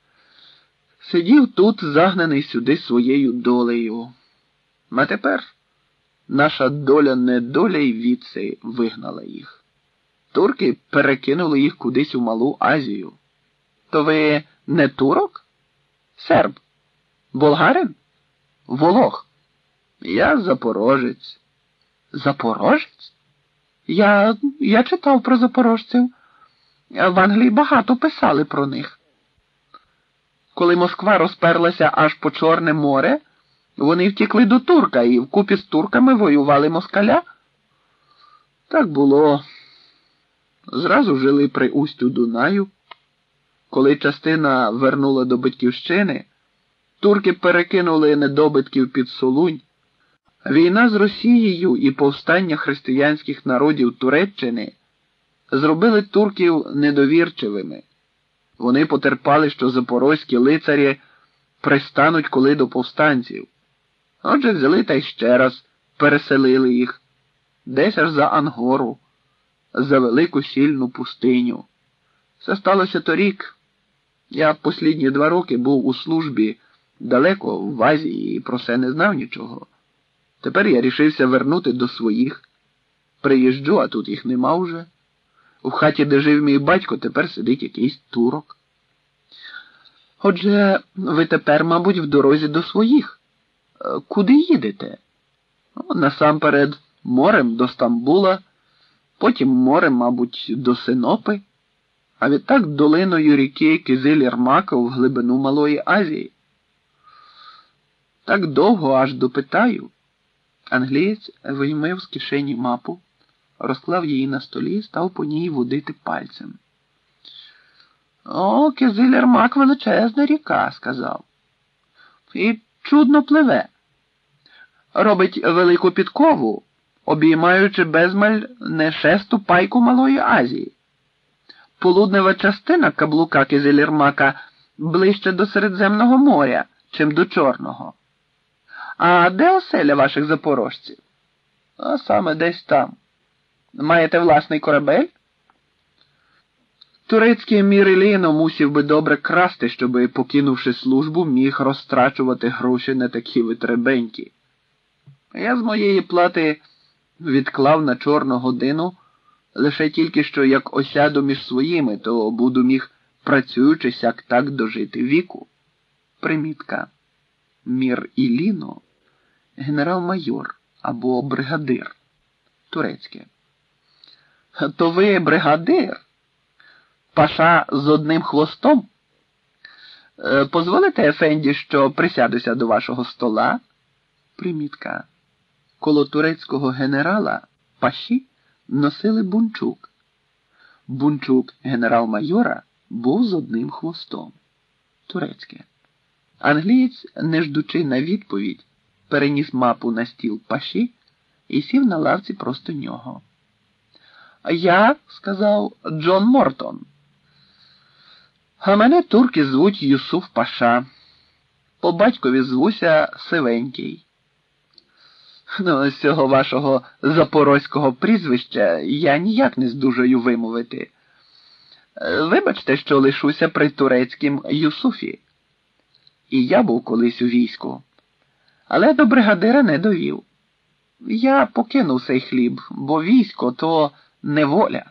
Сидів тут, загнаний сюди своєю долею. А тепер наша доля недоля й відси вигнала їх. Турки перекинули їх кудись у Малу Азію. То ви не турок? Серб? Болгарин? Волох? Я запорожець. Запорожець? Я читав про запорожців. В Англії багато писали про них. Коли Москва розперлася аж по Чорне море, вони втекли до турка і вкупі з турками воювали москаля. Так було. Зразу жили при устю Дунаю. Коли частина вернула до батьківщини, турки перекинули недобитків під Солунь. Війна з Росією і повстання християнських народів Туреччини зробили турків недовірчивими. Вони потерпали, що запорозькі лицарі пристануть коли до повстанців. Отже, взяли та й ще раз переселили їх. Десь аж за Ангору, за велику сільну пустиню. Це сталося торік. Я послідні 2 роки був у службі далеко в Азії і про це не знав нічого. Тепер я рішився вернути до своїх. Приїжджу, а тут їх нема вже. У хаті, де жив мій батько, тепер сидить якийсь турок. Отже, ви тепер, мабуть, в дорозі до своїх. Куди їдете? Насамперед, морем до Стамбула, потім морем, мабуть, до Синопи, а відтак долиною ріки Кизиль-Єрмака в глибину Малої Азії. Так довго аж допитаю. Англієць виймив з кишені мапу, розклав її на столі і став по ній водити пальцем. «О, Кизиль-Єрмак величезна ріка», – сказав. «І чудно пливе. Робить велику підкову, обіймаючи безмаль не шесту пайку Малої Азії. Полуднева частина каблука Кизиль-Єрмака ближче до Середземного моря, чим до Чорного. А де оселя ваших запорожців?» «А саме десь там. Маєте власний корабель?» Турецький Міреліно мусів би добре красти, щоби, покинувши службу, міг розтрачувати гроші на такі витребенькі. Я з моєї плати відклав на чорну годину лише тільки що як осяду між своїми, то буду міг, працюючи сяк так дожити віку. Примітка. Мір-Іліно – генерал-майор або бригадир. Турецьке. То ви бригадир? Паша з одним хвостом? Позволите, Ефенді, що присядуся до вашого стола? Примітка. Коло турецького генерала Паші носили бунчук. Бунчук генерал-майора був з одним хвостом. Турецьке. Англієць, не ждучи на відповідь, переніс мапу на стіл Паші і сів на лавці просто нього. «Я, – сказав, – Джон Мортон. А мене турки звуть Юсуф Паша. По батькові звуся Сивенький. Ну, з цього вашого запорозького прізвища я ніяк не здужаю вимовити. Вибачте, що лишуся при турецькім Юсуфі. І я був колись у війську, але до бригадира не довів. Я покинув цей хліб, бо військо – то неволя.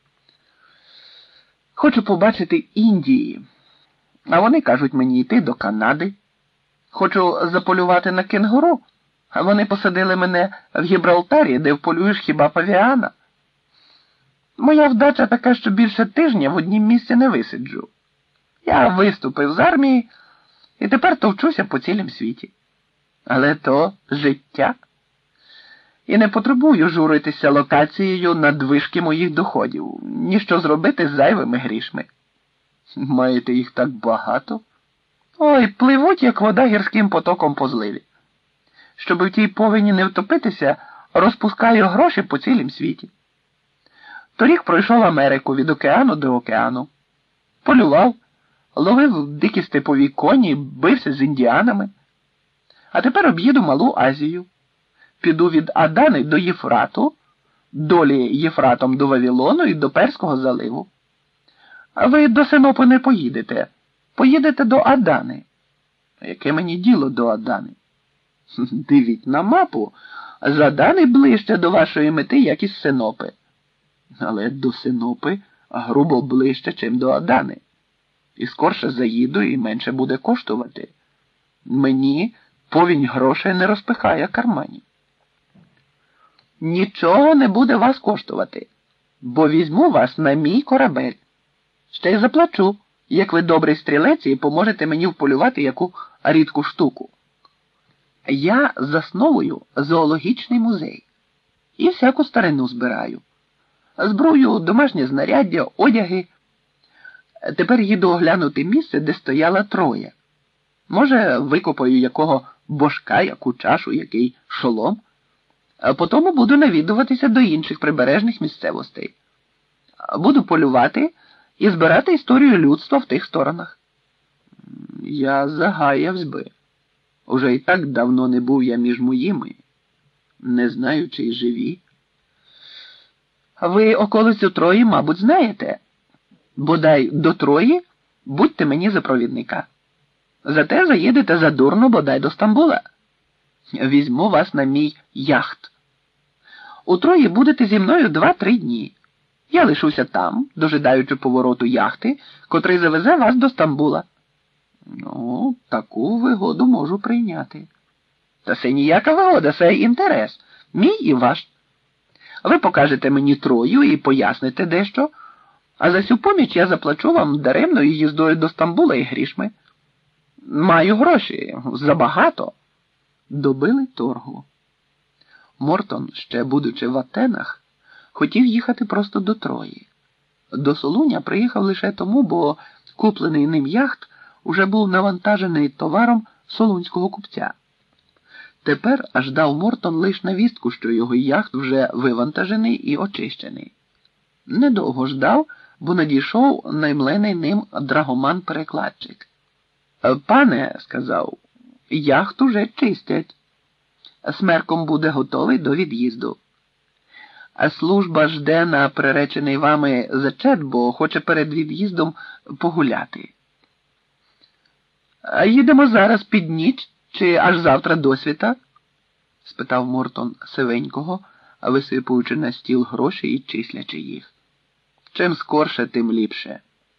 Хочу побачити Індії, а вони кажуть мені йти до Канади. Хочу заполювати на кенгуру, а вони посадили мене в Гібралтарі, де вполюєш хіба павіана. Моя вдача така, що більше тижня в однім місці не висиджу. Я виступив з армії і тепер товчуся по цілім світі. Але то життя. І не потребую журитися локацією надвишки моїх доходів, ніщо зробити з зайвими грішми. Маєте їх так багато? Ой, пливуть, як вода гірським потоком по зливі. Щоб в тій повені не втопитися, розпускаю гроші по цілім світі. Торік пройшов Америку від океану до океану. Полював, ловив дикі степові коні, бився з індіанами. А тепер об'їду Малу Азію. Піду від Адани до Єфрату, долі Єфратом до Вавилону і до Перського заливу. А ви до Синопи не поїдете. Поїдете до Адани. Яке мені діло до Адани? Дивіть на мапу. З Адани ближче до вашої мети, як із Синопи. Але до Синопи грубо ближче, чим до Адани. І скорше заїду, і менше буде коштувати. Мені повінь грошей не розпихає кармані. Нічого не буде вас коштувати, бо візьму вас на мій корабель. Ще й заплачу, як ви добрий стрілець і поможете мені вполювати яку рідку штуку. Я засновую зоологічний музей і всяку старину збираю. Зброю, домашнє знаряддя, одяги. Тепер їду оглянути місце, де стояла Троя. Може, викопаю якого божка, яку чашу, який шолом. А потому буду навідуватися до інших прибережних місцевостей. Буду полювати і збирати історію людства в тих сторонах. Я загаявсь би. Уже і так давно не був я між моїми. Не знаю, чи й живі. Ви околицю Трої, мабуть, знаєте. Бодай до Трої будьте мені за провідника. Зате заїдете задурно бодай до Стамбула. Візьму вас на мій яхт. У Трої будете зі мною 2-3 дні. Я лишуся там, дожидаючи повороту яхти, котрий завезе вас до Стамбула. Ну, таку вигоду можу прийняти. Та це ніяка вигода, це інтерес. Мій і ваш. Ви покажете мені Трою і поясните дещо, а за цю поміч я заплачу вам даремною їздою до Стамбула і грішми. Маю гроші, забагато. Добили торгу. Мортон, ще будучи в Атенах, хотів їхати просто до Трої. До Солуня приїхав лише тому, бо куплений ним яхт уже був навантажений товаром солунського купця. Тепер аж дав Мортон лиш навістку, що його яхт вже вивантажений і очищений. Недовго ждав, бо надійшов наймлений ним драгоман-перекладчик. «Пане, – сказав, – яхт уже чистять. Смерком буде готовий до від'їзду. А служба жде на приречений вами зачет, бо хоче перед від'їздом погуляти. А їдемо зараз під ніч чи аж завтра досвіта? – спитав Мортон Сивенького, висипуючи на стіл гроші і числячи їх. Чим скорше, тим ліпше.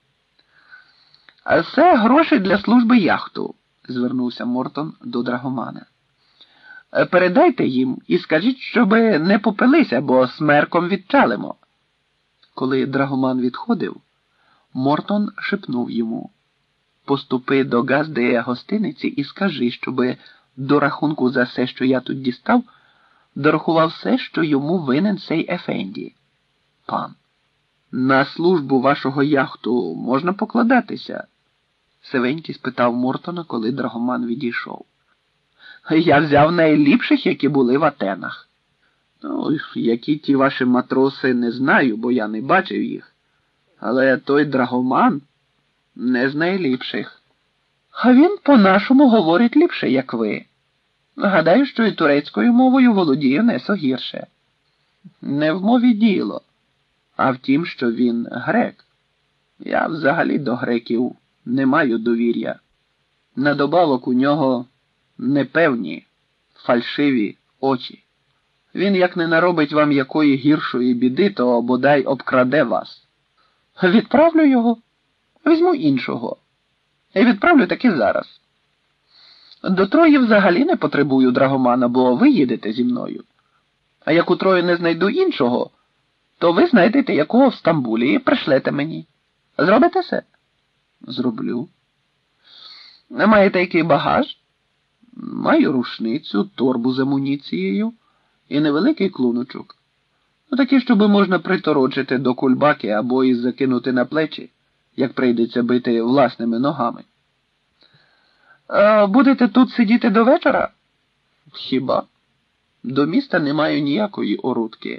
А це гроші для служби яхту, – звернувся Мортон до драгомана. Передайте їм і скажіть, щоби не попилися, бо смерком відчалимо. Коли драгоман відходив, Мортон шепнув йому: поступи до газди гостиниці і скажи, щоби до рахунку за все, що я тут дістав, дорахував все, що йому винен цей ефенді. Пан, на службу вашого яхту можна покладатися? Сивенький спитав Мортона, коли драгоман відійшов. Я взяв найліпших, які були в Атенах. Ну, які ті ваші матроси, не знаю, бо я не бачив їх. Але той драгоман не з найліпших. А він по-нашому говорить ліпше, як ви. Гадаю, що і турецькою мовою володіє не гірше. Не в мові діло, а в тім, що він грек. Я взагалі до греків не маю довір'я. На добавок у нього непевні, фальшиві очі. Він, як не наробить вам якої гіршої біди, то бодай обкраде вас. Відправлю його, візьму іншого. І відправлю таки зараз. До Трої взагалі не потребую драгомана, бо ви їдете зі мною. А як у Трої не знайду іншого, то ви знайдете якого в Стамбулі і пришлете мені. Зробите це? Зроблю. Маєте який багаж? Маю рушницю, торбу з амуніцією і невеликий клуночок. Такі, щоб можна приторочити до кульбаки або і закинути на плечі, як прийдеться бити власними ногами. Будете тут сидіти до вечора? Хіба? До міста не маю ніякої орудки.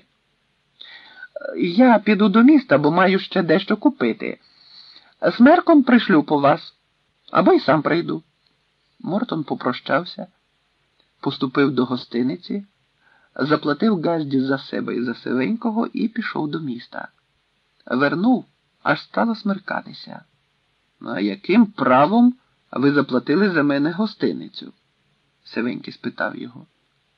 Я піду до міста, бо маю ще дещо купити. Смерком пришлю по вас, або й сам прийду. Мортон попрощався, поступив до гостиниці, заплатив газді за себе і за Сивенького і пішов до міста. Вернув, аж стало смеркатися. А яким правом ви заплатили за мене гостиницю? Сивенький спитав його.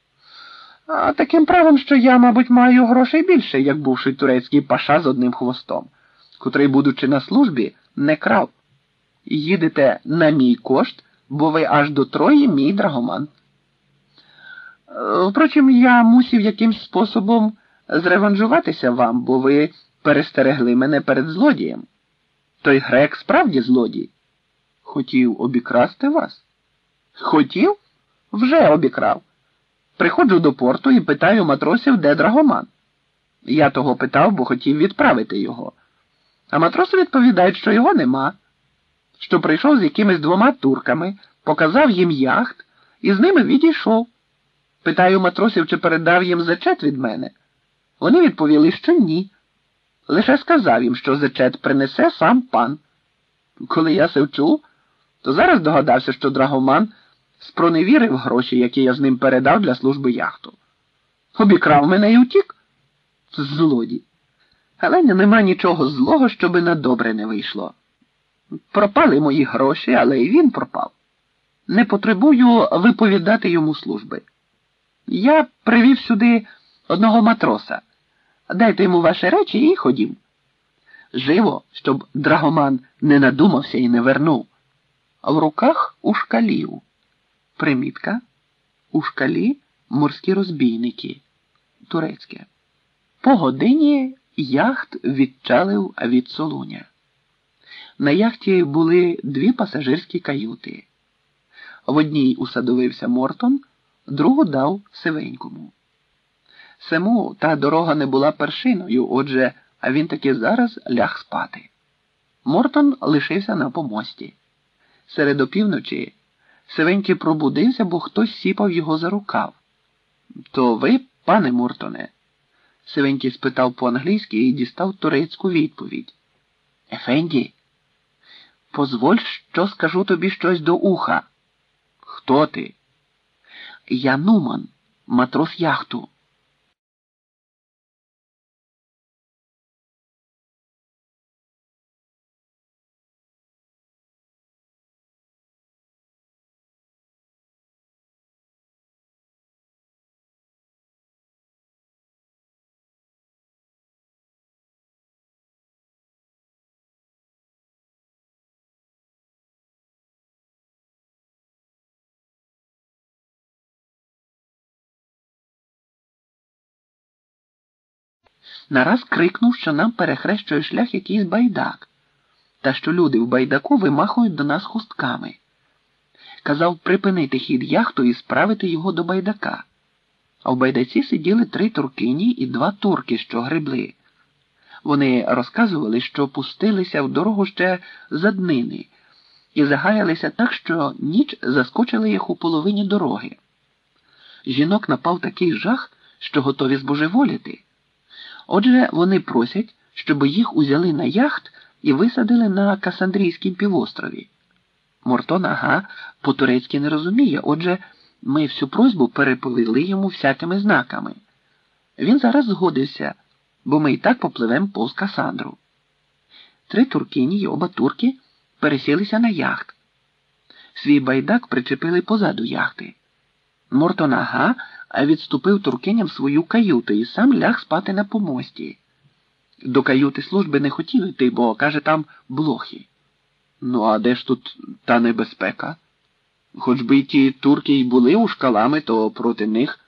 А таким правом, що я, мабуть, маю грошей більше, як бувший турецький паша з одним хвостом, котрий, будучи на службі, не крав. Їдете на мій кошт, бо ви аж до Трої мій драгоман. Впрочем, я мусив якимсь способом зреванжуватися вам, бо ви перестерегли мене перед злодієм. Той грек справді злодій. Хотів обікрасти вас? Хотів? Вже обікрав. Приходжу до порту і питаю матросів, де драгоман. Я того питав, бо хотів відправити його. А матроси відповідають, що його нема. Що прийшов з якимись 2 турками, показав їм яхт і з ними відійшов. Питаю матросів, чи передав їм зачет від мене. Вони відповіли, що ні. Лише сказав їм, що зачет принесе сам пан. Коли я це вчув, то зараз догадався, що драгоман спроневірив гроші, які я з ним передав для служби яхту. Обікрав мене і утік. Злодій. Але нема нічого злого, щоби на добре не вийшло. Пропали мої гроші, але і він пропав. Не потребую виповідати йому служби. Я привів сюди одного матроса. Дайте йому ваші речі і ходім. Живо, щоб драгоман не надумався і не вернув. А в руках ушкалів. Примітка. Ушкалі – морські розбійники. Турецьке. По годині яхт відчалив від Солуня. На яхті були 2 пасажирські каюти. В одній усадовився Мортон, другу дав Сивенькому. Сему та дорога не була першиною, отже, він таки зараз ляг спати. Мортон лишився на помості. Серед опівночі Сивенький пробудився, бо хтось сіпав його за рукав. «То ви, пане Мортоне?» Сивенький спитав по-англійськи і дістав турецьку відповідь. «Ефенді, позволь, що скажу тобі щось до уха». «Хто ти?» «Я Нуман, матрос яхту». Нараз крикнув, що нам перехрещує шлях якийсь байдак, та що люди в байдаку вимахують до нас хустками. Казав припинити хід яхту і справити його до байдака. А в байдаці сиділи 3 туркині і 2 турки, що гребли. Вони розказували, що пустилися в дорогу ще за днини і загаялися так, що ніч заскочили їх у половині дороги. Жінок напав такий жах, що готові збожеволіти. Отже, вони просять, щоб їх узяли на яхт і висадили на Касандрійськім півострові. Мортон, по-турецьки не розуміє, отже, ми всю просьбу переповіли йому всякими знаками. Він зараз згодився, бо ми і так попливемо повз Касандру. 3 туркині й оба турки пересілися на яхт. Свій байдак причепили позаду яхти. Мортон, відступив туркиням свою каюту і сам ляг спати на помості. До каюти служби не хотів йти, бо, каже, там блохи. Ну, а де ж тут та небезпека? Хоч би й ті турки й були ушкалами, то проти них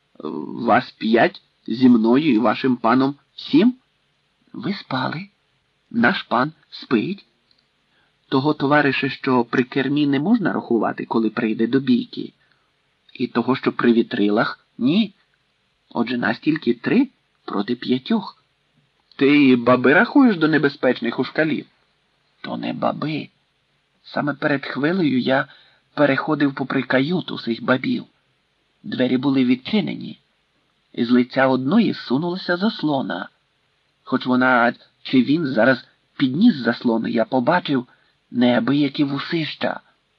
вас 5, зі мною і вашим паном 7. Ви спали. Наш пан спить. Того товариша, що при кермі, не можна рахувати, коли прийде до бійки. І того, що при вітрилах – ні. Отже, нас тільки 3 проти 5. Ти і баби рахуєш до небезпечних ушкалів? То не баби. Саме перед хвилею я переходив попри каюту цих бабів. Двері були відчинені. І з лиця одної сунулася заслона. Хоч вона чи він зараз підніс заслону, я побачив неабиякі вусища.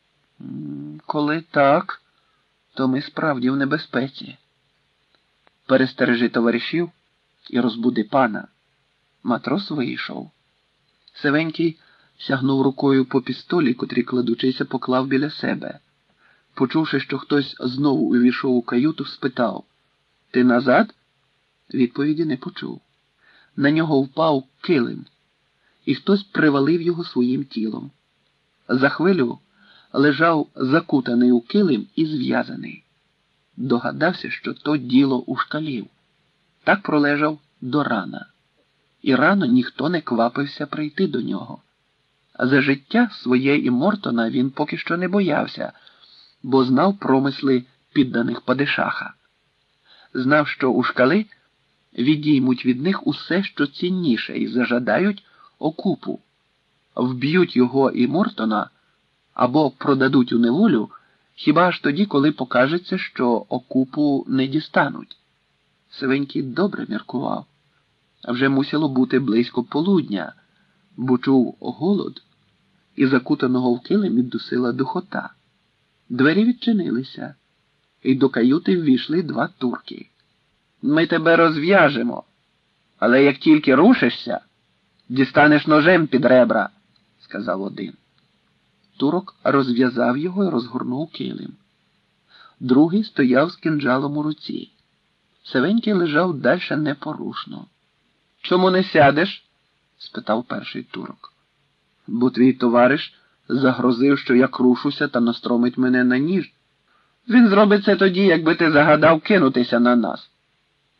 Коли так, то ми справді в небезпеці. Перестережи товаришів і розбуди пана. Матрос вийшов. Сивенький сягнув рукою по пістолі, котрий, кладучися, поклав біля себе. Почувши, що хтось знову увійшов у каюту, спитав: «Ти назад?» Відповіді не почув. На нього впав килим, і хтось привалив його своїм тілом. За хвилю лежав закутаний у килим і зв'язаний. Догадався, що то діло ушкалів. Так пролежав до рана. І рано ніхто не квапився прийти до нього. За життя своє і Мортона він поки що не боявся, бо знав промисли підданих падишаха. Знав, що ушкали відіймуть від них усе, що цінніше, і зажадають окупу. Вб'ють його і Мортона або продадуть у неволю, хіба ж тоді, коли покажеться, що окупу не дістануть. Сивенький добре міркував. Вже мусило бути близько полудня, бо чув голод, і закутаного в килим дусила духота. Двері відчинилися, і до каюти ввійшли 2 турки. «Ми тебе розв'яжемо, але як тільки рушишся, дістанеш ножем під ребра», – сказав один. Турок розв'язав його і розгорнув килим. Другий стояв з кинджалом у руці. Сивенький лежав дальше непорушно. «Чому не сядеш?» – спитав перший турок. «Бо твій товариш загрозив, що як рушуся, та настромить мене на ніж. Він зробить це тоді, якби ти загадав кинутися на нас».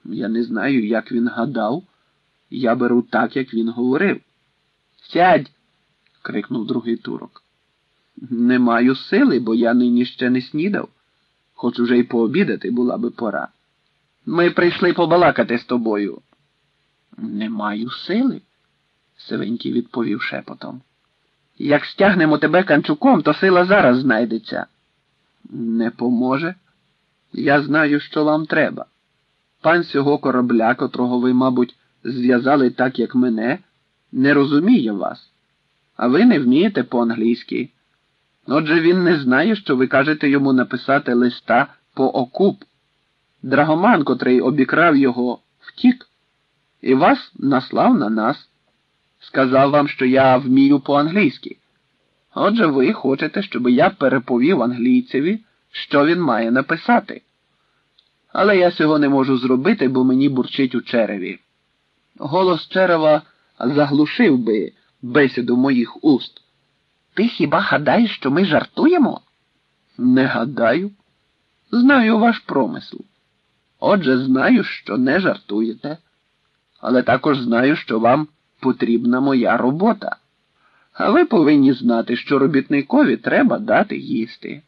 Я не знаю, як він гадав. Я беру так, як він говорив. Сядь! крикнув другий турок. Не маю сили, бо я нині ще не снідав. Хоч уже й пообідати була би пора. Ми прийшли побалакати з тобою. Не маю сили, Сивенький відповів шепотом. Як стягнемо тебе канчуком, то сила зараз знайдеться. Не поможе. Я знаю, що вам треба. Пан цього корабля, котрого ви, мабуть, зв'язали так, як мене, не розуміє вас. А ви не вмієте по-англійськи. Отже, він не знає, що ви кажете йому написати листа по окуп. Драгоман, котрий обікрав його, втік, і вас наслав на нас. Сказав вам, що я вмію по-англійськи. Отже, ви хочете, щоб я переповів англійцеві, що він має написати. Але я цього не можу зробити, бо мені бурчить у череві. Голос черева заглушив би бесіду моїх уст. Ти хіба гадаєш, що ми жартуємо? Не гадаю. Знаю ваш промисел. Отже, знаю, що не жартуєте. Але також знаю, що вам потрібна моя робота. А ви повинні знати, що робітникові треба дати їсти.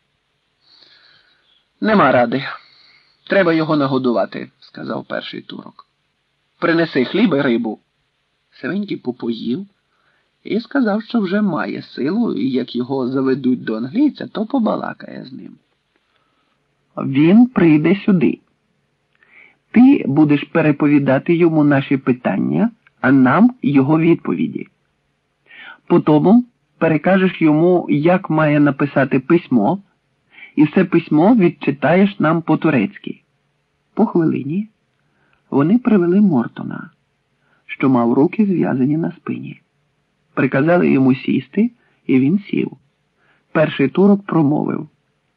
Нема ради. Треба його нагодувати, сказав перший турок. Принеси хліб і рибу. Сивенький попоїв і сказав, що вже має силу, і як його заведуть до англійця, то побалакає з ним. Він прийде сюди. Ти будеш переповідати йому наші питання, а нам його відповіді. Потому перекажеш йому, як має написати письмо, і це письмо відчитаєш нам по-турецьки. По хвилині вони привели Мортона, що мав руки зв'язані на спині. Приказали йому сісти, і він сів. Перший турок промовив.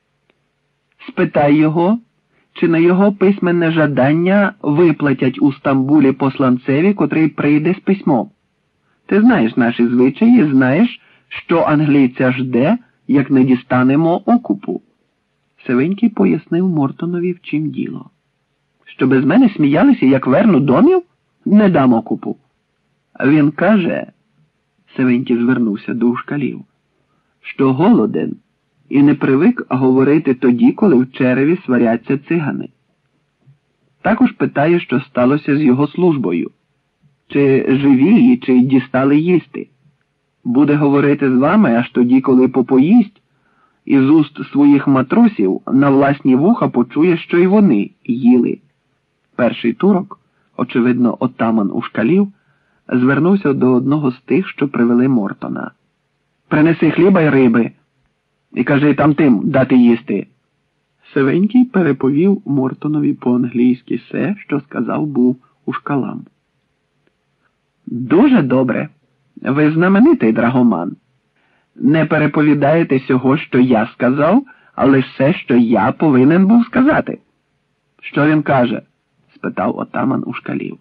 Спитай його, чи на його письменне жадання виплатять у Стамбулі посланцеві, котрий прийде з письмом. Ти знаєш наші звичаї, знаєш, що англійця жде, як не дістанемо окупу. Сивенький пояснив Мортонові, в чим діло. Що без мене сміялися, як верну домів? Не дам окупу. Він каже, Сивенький звернувся до ушкалів, що голоден і не привик говорити тоді, коли в череві сваряться цигани. Також питає, що сталося з його службою. Чи живі, чи дістали їсти. Буде говорити з вами аж тоді, коли попоїсть, і з уст своїх матросів на власні вуха почує, що й вони їли. Перший турок, очевидно, отаман ушкалів, звернувся до одного з тих, що привели Мортона. «Принеси хліба й риби, і кажи там тим дати їсти». Сивенький переповів Мортонові по-англійськи все, що сказав був ушкалам. «Дуже добре. Ви знаменитий драгоман. Не переповідаєте сього, що я сказав, а лише все, що я повинен був сказати». «Що він каже?» – спитав отаман ушкалів.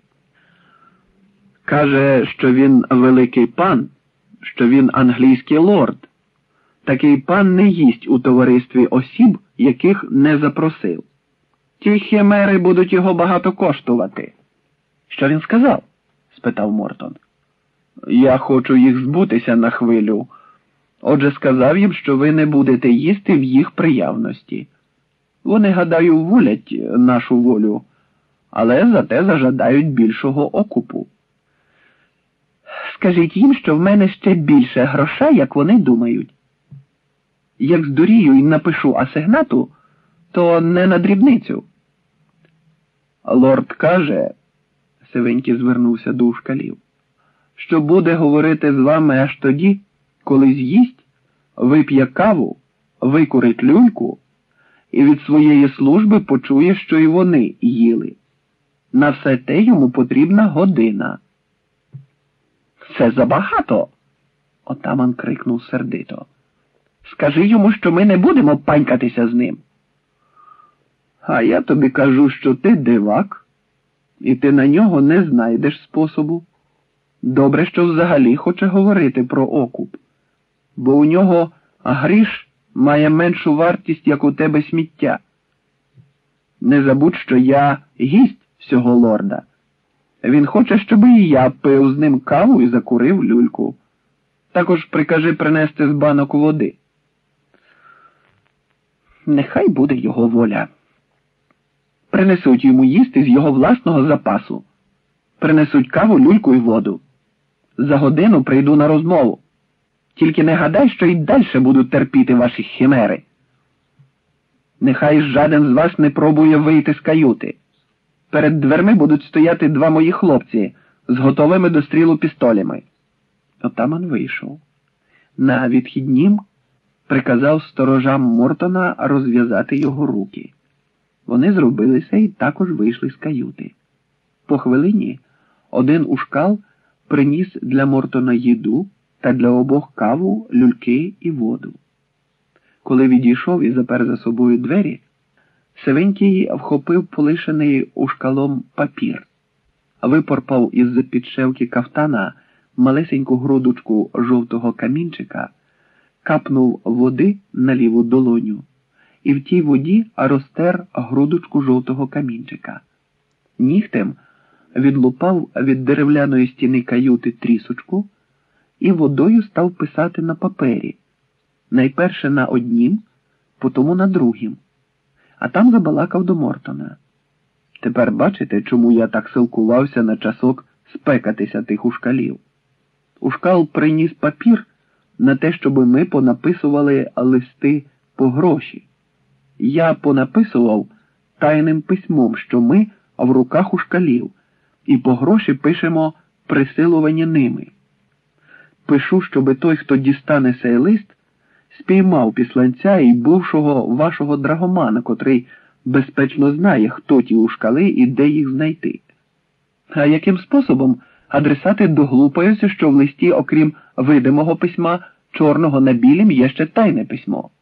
«Каже, що він великий пан, що він англійський лорд. Такий пан не їсть у товаристві осіб, яких не запросив. Ті химери будуть його багато коштувати». «Що він сказав?» – спитав Мортон. «Я хочу їх збутися на хвилю. Отже, сказав їм, що ви не будете їсти в їх приявності. Вони, гадаю, волять нашу волю, але зате зажадають більшого окупу. Скажіть їм, що в мене ще більше грошей, як вони думають. Як здурію і напишу асигнату, то не на дрібницю». «Лорд каже», – Сивенький звернувся до ушкалів, «що буде говорити з вами аж тоді, коли з'їсть, вип'є каву, викурить люльку і від своєї служби почує, що і вони їли. На все те йому потрібна година». «Це забагато!» – отаман крикнув сердито. «Скажи йому, що ми не будемо панькатися з ним». «А я тобі кажу, що ти дивак, і ти на нього не знайдеш способу. Добре, що взагалі хоче говорити про окуп, бо у нього гріш має меншу вартість, як у тебе сміття. Не забудь, що я гість всього лорда. Він хоче, щоб і я пив з ним каву і закурив люльку. Також прикажи принести з банок води. Нехай буде його воля. Принесуть йому їсти з його власного запасу. Принесуть каву, люльку і воду. За годину прийду на розмову. Тільки не гадай, що й далі будуть терпіти ваші химери. Нехай жаден з вас не пробує вийти з каюти. Перед дверми будуть стояти два мої хлопці з готовими до стрілу пістолями. Отаман вийшов. На відхіднім приказав сторожам Мортона розв'язати його руки. Вони зробилися і також вийшли з каюти. По хвилині один ушкал приніс для Мортона їду та для обох каву, люльки і воду. Коли відійшов і запер за собою двері, Сивенький вхопив полишений ушкалом папір, випорпав із-за підшевки кафтана малесеньку грудочку жовтого камінчика, капнув води на ліву долоню і в тій воді розтер грудочку жовтого камінчика. Нігтем відлупав від дерев'яної стіни каюти трісочку і водою став писати на папері, найперше на однім, потому на другім, а там забалакав до Мортона. Тепер бачите, чому я так силкувався на часок спекатися тих ушкалів. Ушкал приніс папір на те, щоб ми понаписували листи по гроші. Я понаписував тайним письмом, що ми в руках ушкалів, і по гроші пишемо присилувані ними. Пишу, щоби той, хто дістане сей лист, спіймав післанця і бувшого вашого драгомана, котрий безпечно знає, хто ті ушкали і де їх знайти. А яким способом адресати доглупаються, що в листі, окрім видимого письма, чорного на білім, є ще тайне письмо?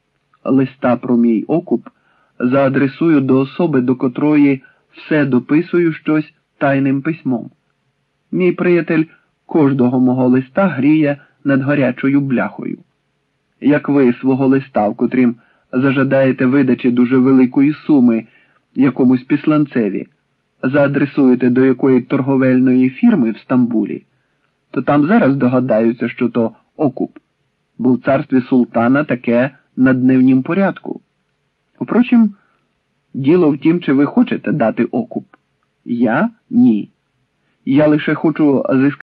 Листа про мій окуп заадресую до особи, до котрої все дописую щось тайним письмом. Мій приятель кожного мого листа гріє над гарячою бляхою. Як ви свого листа, в котрім зажадаєте видачі дуже великої суми якомусь післанцеві, заадресуєте до якої торговельної фірми в Стамбулі, то там зараз догадаються, що то окуп, бо в царстві султана таке на дневнім порядку. Впрочем, діло в тім, чи ви хочете дати окуп. Я – ні. Я лише хочу зискати.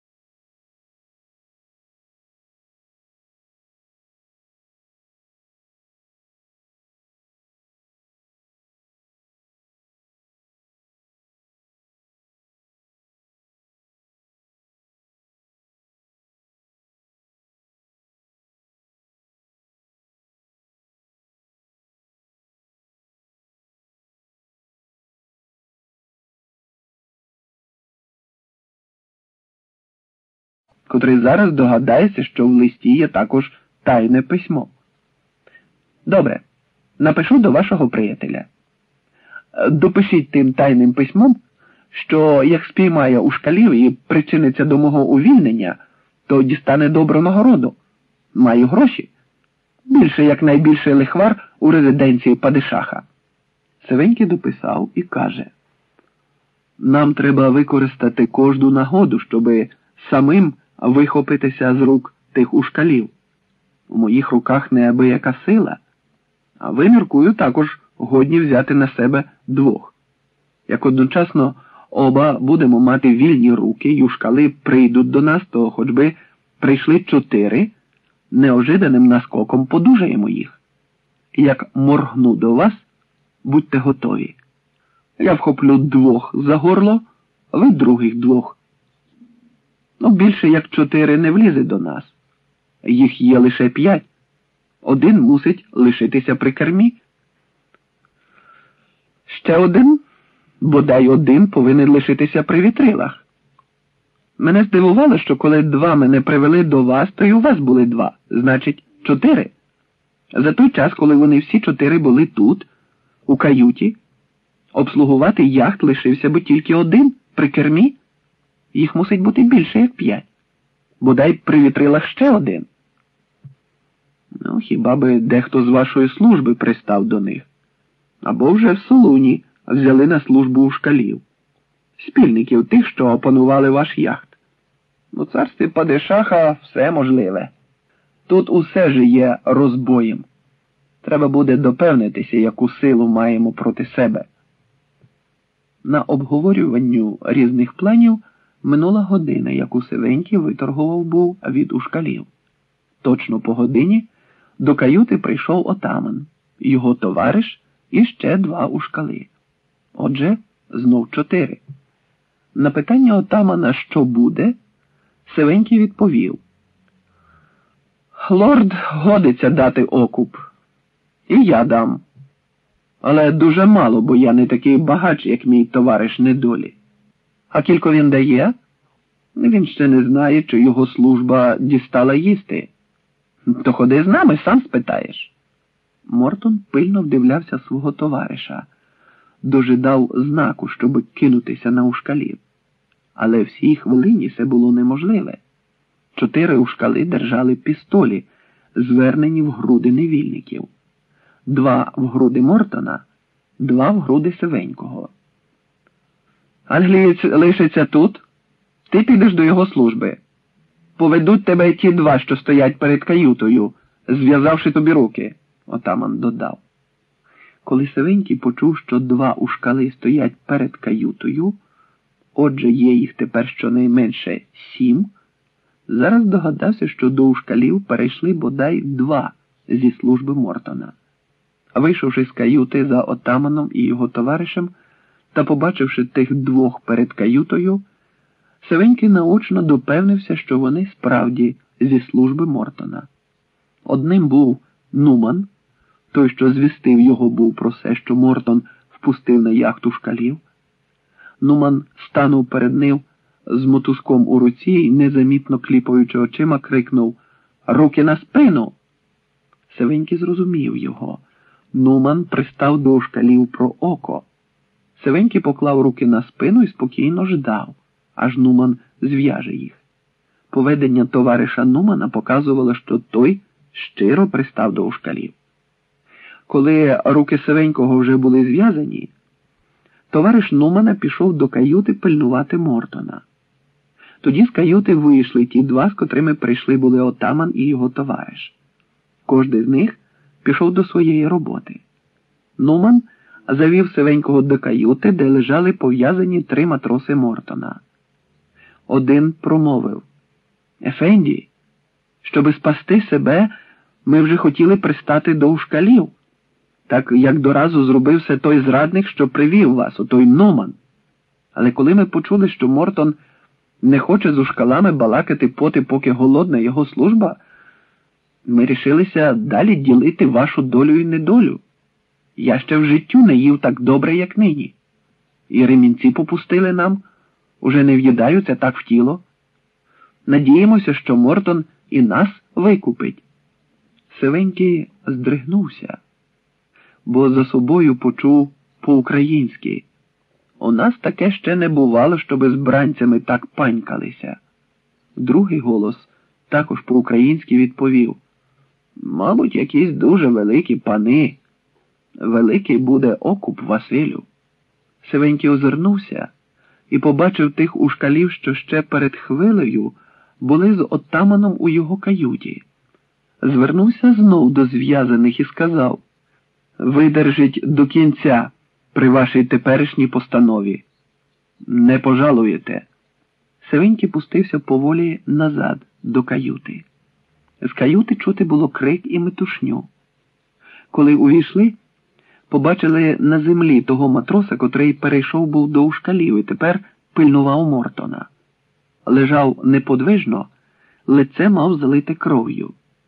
Котрий зараз догадається, що в листі є також тайне письмо. Добре, напишу до вашого приятеля. Допишіть тим тайним письмом, що як спіймає ушкалів і причиниться до мого увільнення, то дістане добру нагороду. Маю гроші. Більше, як найбільший лихвар у резиденції падишаха. Сивенький дописав і каже: нам треба використати кожну нагоду, щоби самим вихопитися з рук тих ушкалів. У моїх руках неабияка сила, а ви, міркую, також годні взяти на себе двох. Як одночасно оба будемо мати вільні руки, і ушкали прийдуть до нас, то хоч би прийшли 4, неожиданим наскоком подужаємо їх. Як моргну до вас, будьте готові. Я вхоплю 2 за горло, а ви других 2. Більше як 4 не влізе до нас. Їх є лише 5. Один мусить лишитися при кермі. Ще один, бодай один, повинен лишитися при вітрилах. Мене здивувало, що коли 2 мене привели до вас, то й у вас були 2, значить 4. За той час, коли вони всі 4 були тут, у каюті, обслугувати яхт лишився би тільки один при кермі. Їх мусить бути більше, як 5. Бодай при вітрилах ще один. Хіба би дехто з вашої служби пристав до них. Або вже в Солуні взяли на службу у шкалів. Спільників тих, що опанували ваш яхт. У царстві падишаха все можливе. Тут усе ж є розбоєм. Треба буде допевнитися, яку силу маємо проти себе. На обговорюванню різних планів минула година, яку Сивенький виторгував був від ушкалів. Точно по годині до каюти прийшов отаман, його товариш і ще 2 ушкали. Отже, знов 4. На питання отамана, що буде, Сивенький відповів: «Лорд годиться дати окуп. І я дам. Але дуже мало, бо я не такий багач, як мій товариш недолі. А кілько він дає? Він ще не знає, чи його служба дістала їсти. То ходи з нами, сам спитаєш». Мортон пильно вдивлявся свого товариша, дожидав знаку, щоб кинутися на ушкалів. Але в цій хвилині це було неможливе. 4 ушкали держали пістолі, звернені в груди невільників. 2 в груди Мортона, 2 в груди Сивенького. «Англієць лишиться тут, ти підеш до його служби. Поведуть тебе ті 2, що стоять перед каютою, зв'язавши тобі руки», – отаман додав. Коли Сивенький почув, що 2 ушкали стоять перед каютою, отже є їх тепер щонайменше 7, зараз догадався, що до ушкалів перейшли бодай 2 зі служби Мортона. Вийшовши з каюти за отаманом і його товаришем та побачивши тих 2 перед каютою, Сивенький наочно допевнився, що вони справді зі служби Мортона. Одним був Нуман, той, що звістив його був про все, що Мортон впустив на яхту шкалів. Нуман станув перед ним з мотузком у руці і, незамітно кліпаючи очима, крикнув: «Руки на спину!» Сивенький зрозумів його. Нуман пристав до ушкалів про око. Сивенький поклав руки на спину і спокійно ждав, аж Нуман зв'яже їх. Поведення товариша Нумана показувало, що той щиро пристав до ушкалів. Коли руки Сивенького вже були зв'язані, товариш Нумана пішов до каюти пильнувати Мортона. Тоді з каюти вийшли ті 2, з котрими прийшли були отаман і його товариш. Кожний з них пішов до своєї роботи. Нуман завів Сивенького до каюти, де лежали пов'язані 3 матроси Мортона. Один промовив: «Ефенді, щоби спасти себе, ми вже хотіли пристати до ушкалів, так як доразу зробився той зрадник, що привів вас, отой Нуман. Але коли ми почули, що Мортон не хоче з ушкалами балакати поти, поки голодна його служба, ми рішилися далі ділити вашу долю і недолю. Я ще в життю не їв так добре, як нині. І ремінці попустили нам, уже не в'їдаються так в тіло. Надіємося, що Мортон і нас викупить». Сивенький здригнувся, бо за собою почув по-українськи: «У нас таке ще не бувало, щоби з бранцями так панькалися». Другий голос також по-українськи відповів: «Мабуть, якісь дуже великі пани. Великий буде окуп, Василю». Сивенький озирнувся і побачив тих ушкалів, що ще перед хвилею були з отаманом у його каюті. Звернувся знов до зв'язаних і сказав: «Видержіть до кінця при вашій теперішній постанові. Не пожалуєте». Сивенький пустився поволі назад до каюти. З каюти чути було крик і метушню. Коли увійшли, побачили на землі того матроса, котрий перейшов був до ушкалів і тепер пильнував Мортона. Лежав неподвижно, лице мав залите кров'ю.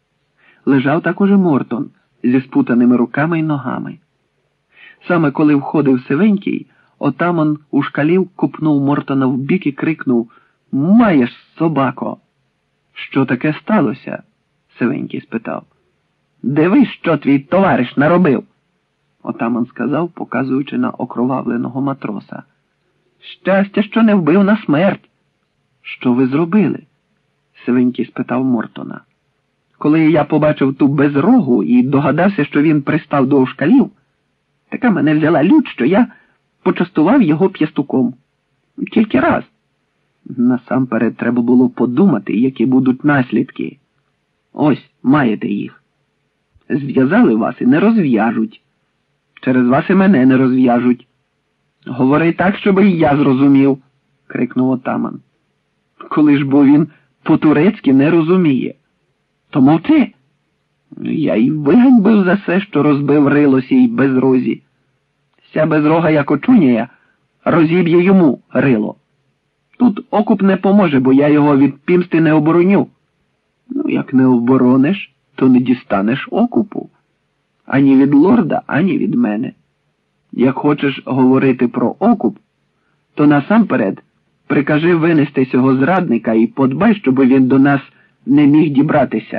Лежав також і Мортон зі спутаними руками й ногами. Саме коли входив Сивенький, отаман ушкалів купнув Мортона в бік і крикнув: «Маєш, собако!» «Що таке сталося?» – Сивенький спитав. «Дивись, що твій товариш наробив!» Отаман сказав, показуючи на окровавленого матроса. «Щастя, що не вбив на смерть!» «Що ви зробили?» – Сивенький спитав Мортона. «Коли я побачив ту безрогу і догадався, що він пристав до ушкалів, така мене взяла лють, що я почастував його п'ястуком. Тільки раз. Насамперед треба було подумати, які будуть наслідки. Ось, маєте їх. Зв'язали вас і не розв'яжуть. Через вас і мене не розв'яжуть. Говори так, щоб і я зрозумів, крикнув отаман. Коли ж бо він по-турецьки не розуміє. То мовчи. Я й виганьбив за все, що розбив рило сій безрозі. Ся безрога, як очуняє, розіб'є йому рило. Тут окуп не поможе, бо я його від пімсти не обороню. Як не оборониш, то не дістанеш окупу. Ані від лорда, ані від мене. Як хочеш говорити про окуп, то насамперед прикажи винести цього зрадника і подбай, щоб він до нас не міг дібратися.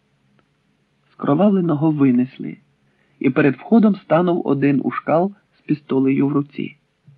Скровавленого винесли, і перед входом станув один ушкал з пістолею в руці.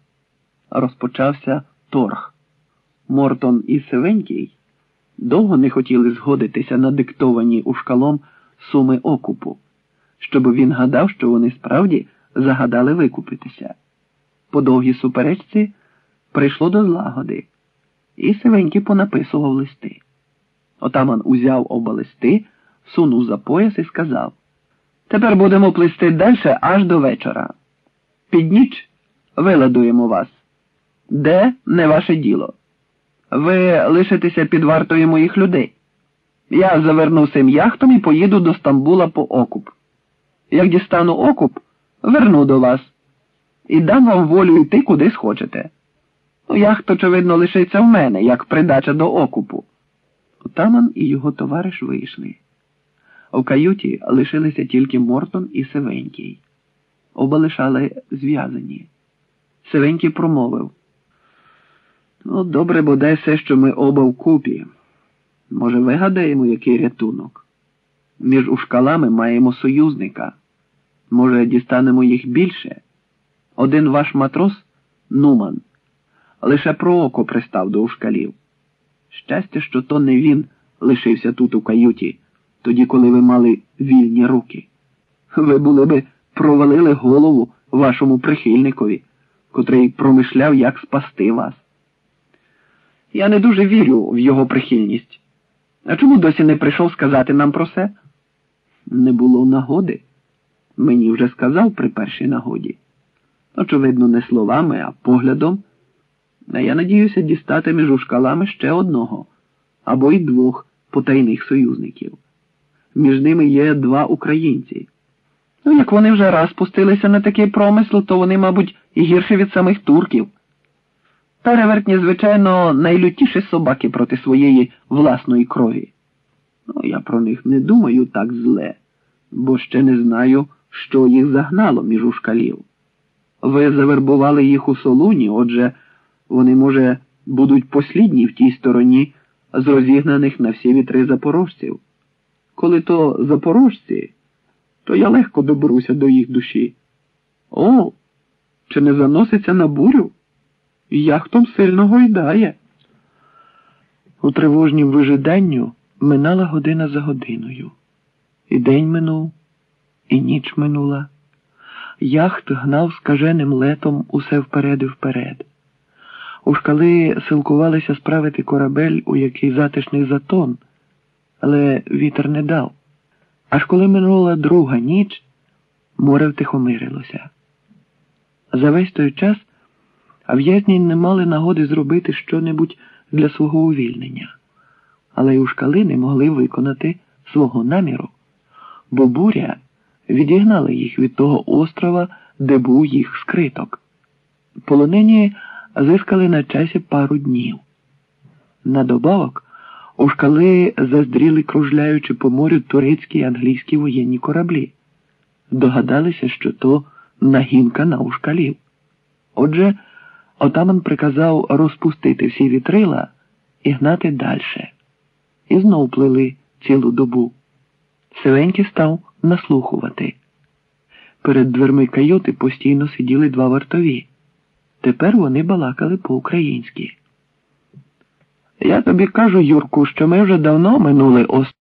Розпочався торг. Мортон і Сивенький довго не хотіли згодитися на диктовані ушкалом суми окупу, щоб він гадав, що вони справді загадали викупитися. По довгій суперечці прийшло до злагоди, і Сивенький понаписував листи. Отаман узяв оба листи, сунув за пояс і сказав: «Тепер будемо плисти далі аж до вечора. Під ніч виладуємо вас. Де – не ваше діло. Ви лишитеся під вартою моїх людей. Я заверну сим яхтом і поїду до Стамбула по окуп. Як дістану окуп, верну до вас. І дам вам волю йти куди схочете. Яхт, очевидно, лишиться в мене, як придача до окупу». Отаман і його товариш вийшли. У каюті лишилися тільки Мортон і Сивенький. Оба лишали зв'язані. Сивенький промовив: «Добре бодай все, що ми оба вкупі. Може, вигадаємо, який рятунок? Між ушкалами маємо союзника. Може, дістанемо їх більше? Один ваш матрос – Нуман. Лише про око пристав до ушкалів. Щастя, що то не він лишився тут у каюті, тоді, коли ви мали вільні руки. Ви були би провалили голову вашому прихильникові, котрий промишляв, як спасти вас. Я не дуже вірю в його прихильність. А чому досі не прийшов сказати нам про це? Не було нагоди. Мені вже сказав при першій нагоді. Очевидно, не словами, а поглядом. А я надіюся дістати між ушкалами ще одного, або й двох потайних союзників. Між ними є два українці. Як вони вже раз пустилися на такий промисел, то вони, мабуть, і гірші від самих турків. Перевертні, звичайно, найлютіші собаки проти своєї власної крові. Я про них не думаю так зле, бо ще не знаю, що їх загнало між ушкалів. Ви завербували їх у Солуні, отже, вони, може, будуть послідні в тій стороні з розігнаних на всі вітри запорожців. Коли то запорожці, то я легко доберуся до їх душі. О, чи не заноситься на бурю? Яхтом сильно гойдає. У тривожнім вижиданню минала година за годиною. І день минув, і ніч минула. Яхт гнав скаженим летом усе вперед і вперед. Ушкали силкувалися справити корабель у який затишний затон, але вітер не дав. Аж коли минула друга ніч, море втихомирилося. За весь той час в'язні не мали нагоди зробити що-небудь для свого увільнення, але й ушкали не могли виконати свого наміру, бо буря відігнала їх від того острова, де був їх скриток. Полонені зискали на часі пару днів. На добавок ушкали заздріли, кружляючи по морю турецькі і англійські воєнні кораблі. Догадалися, що то нагінка на ушкалів. Отже, отаман приказав розпустити всі вітрила і гнати дальше. І знов плили цілу добу. Сивенький став наслухувати. Перед дверми каюти постійно сиділи два вартові. Тепер вони балакали по-українськи. Я тобі кажу, Юрку, що ми вже давно минули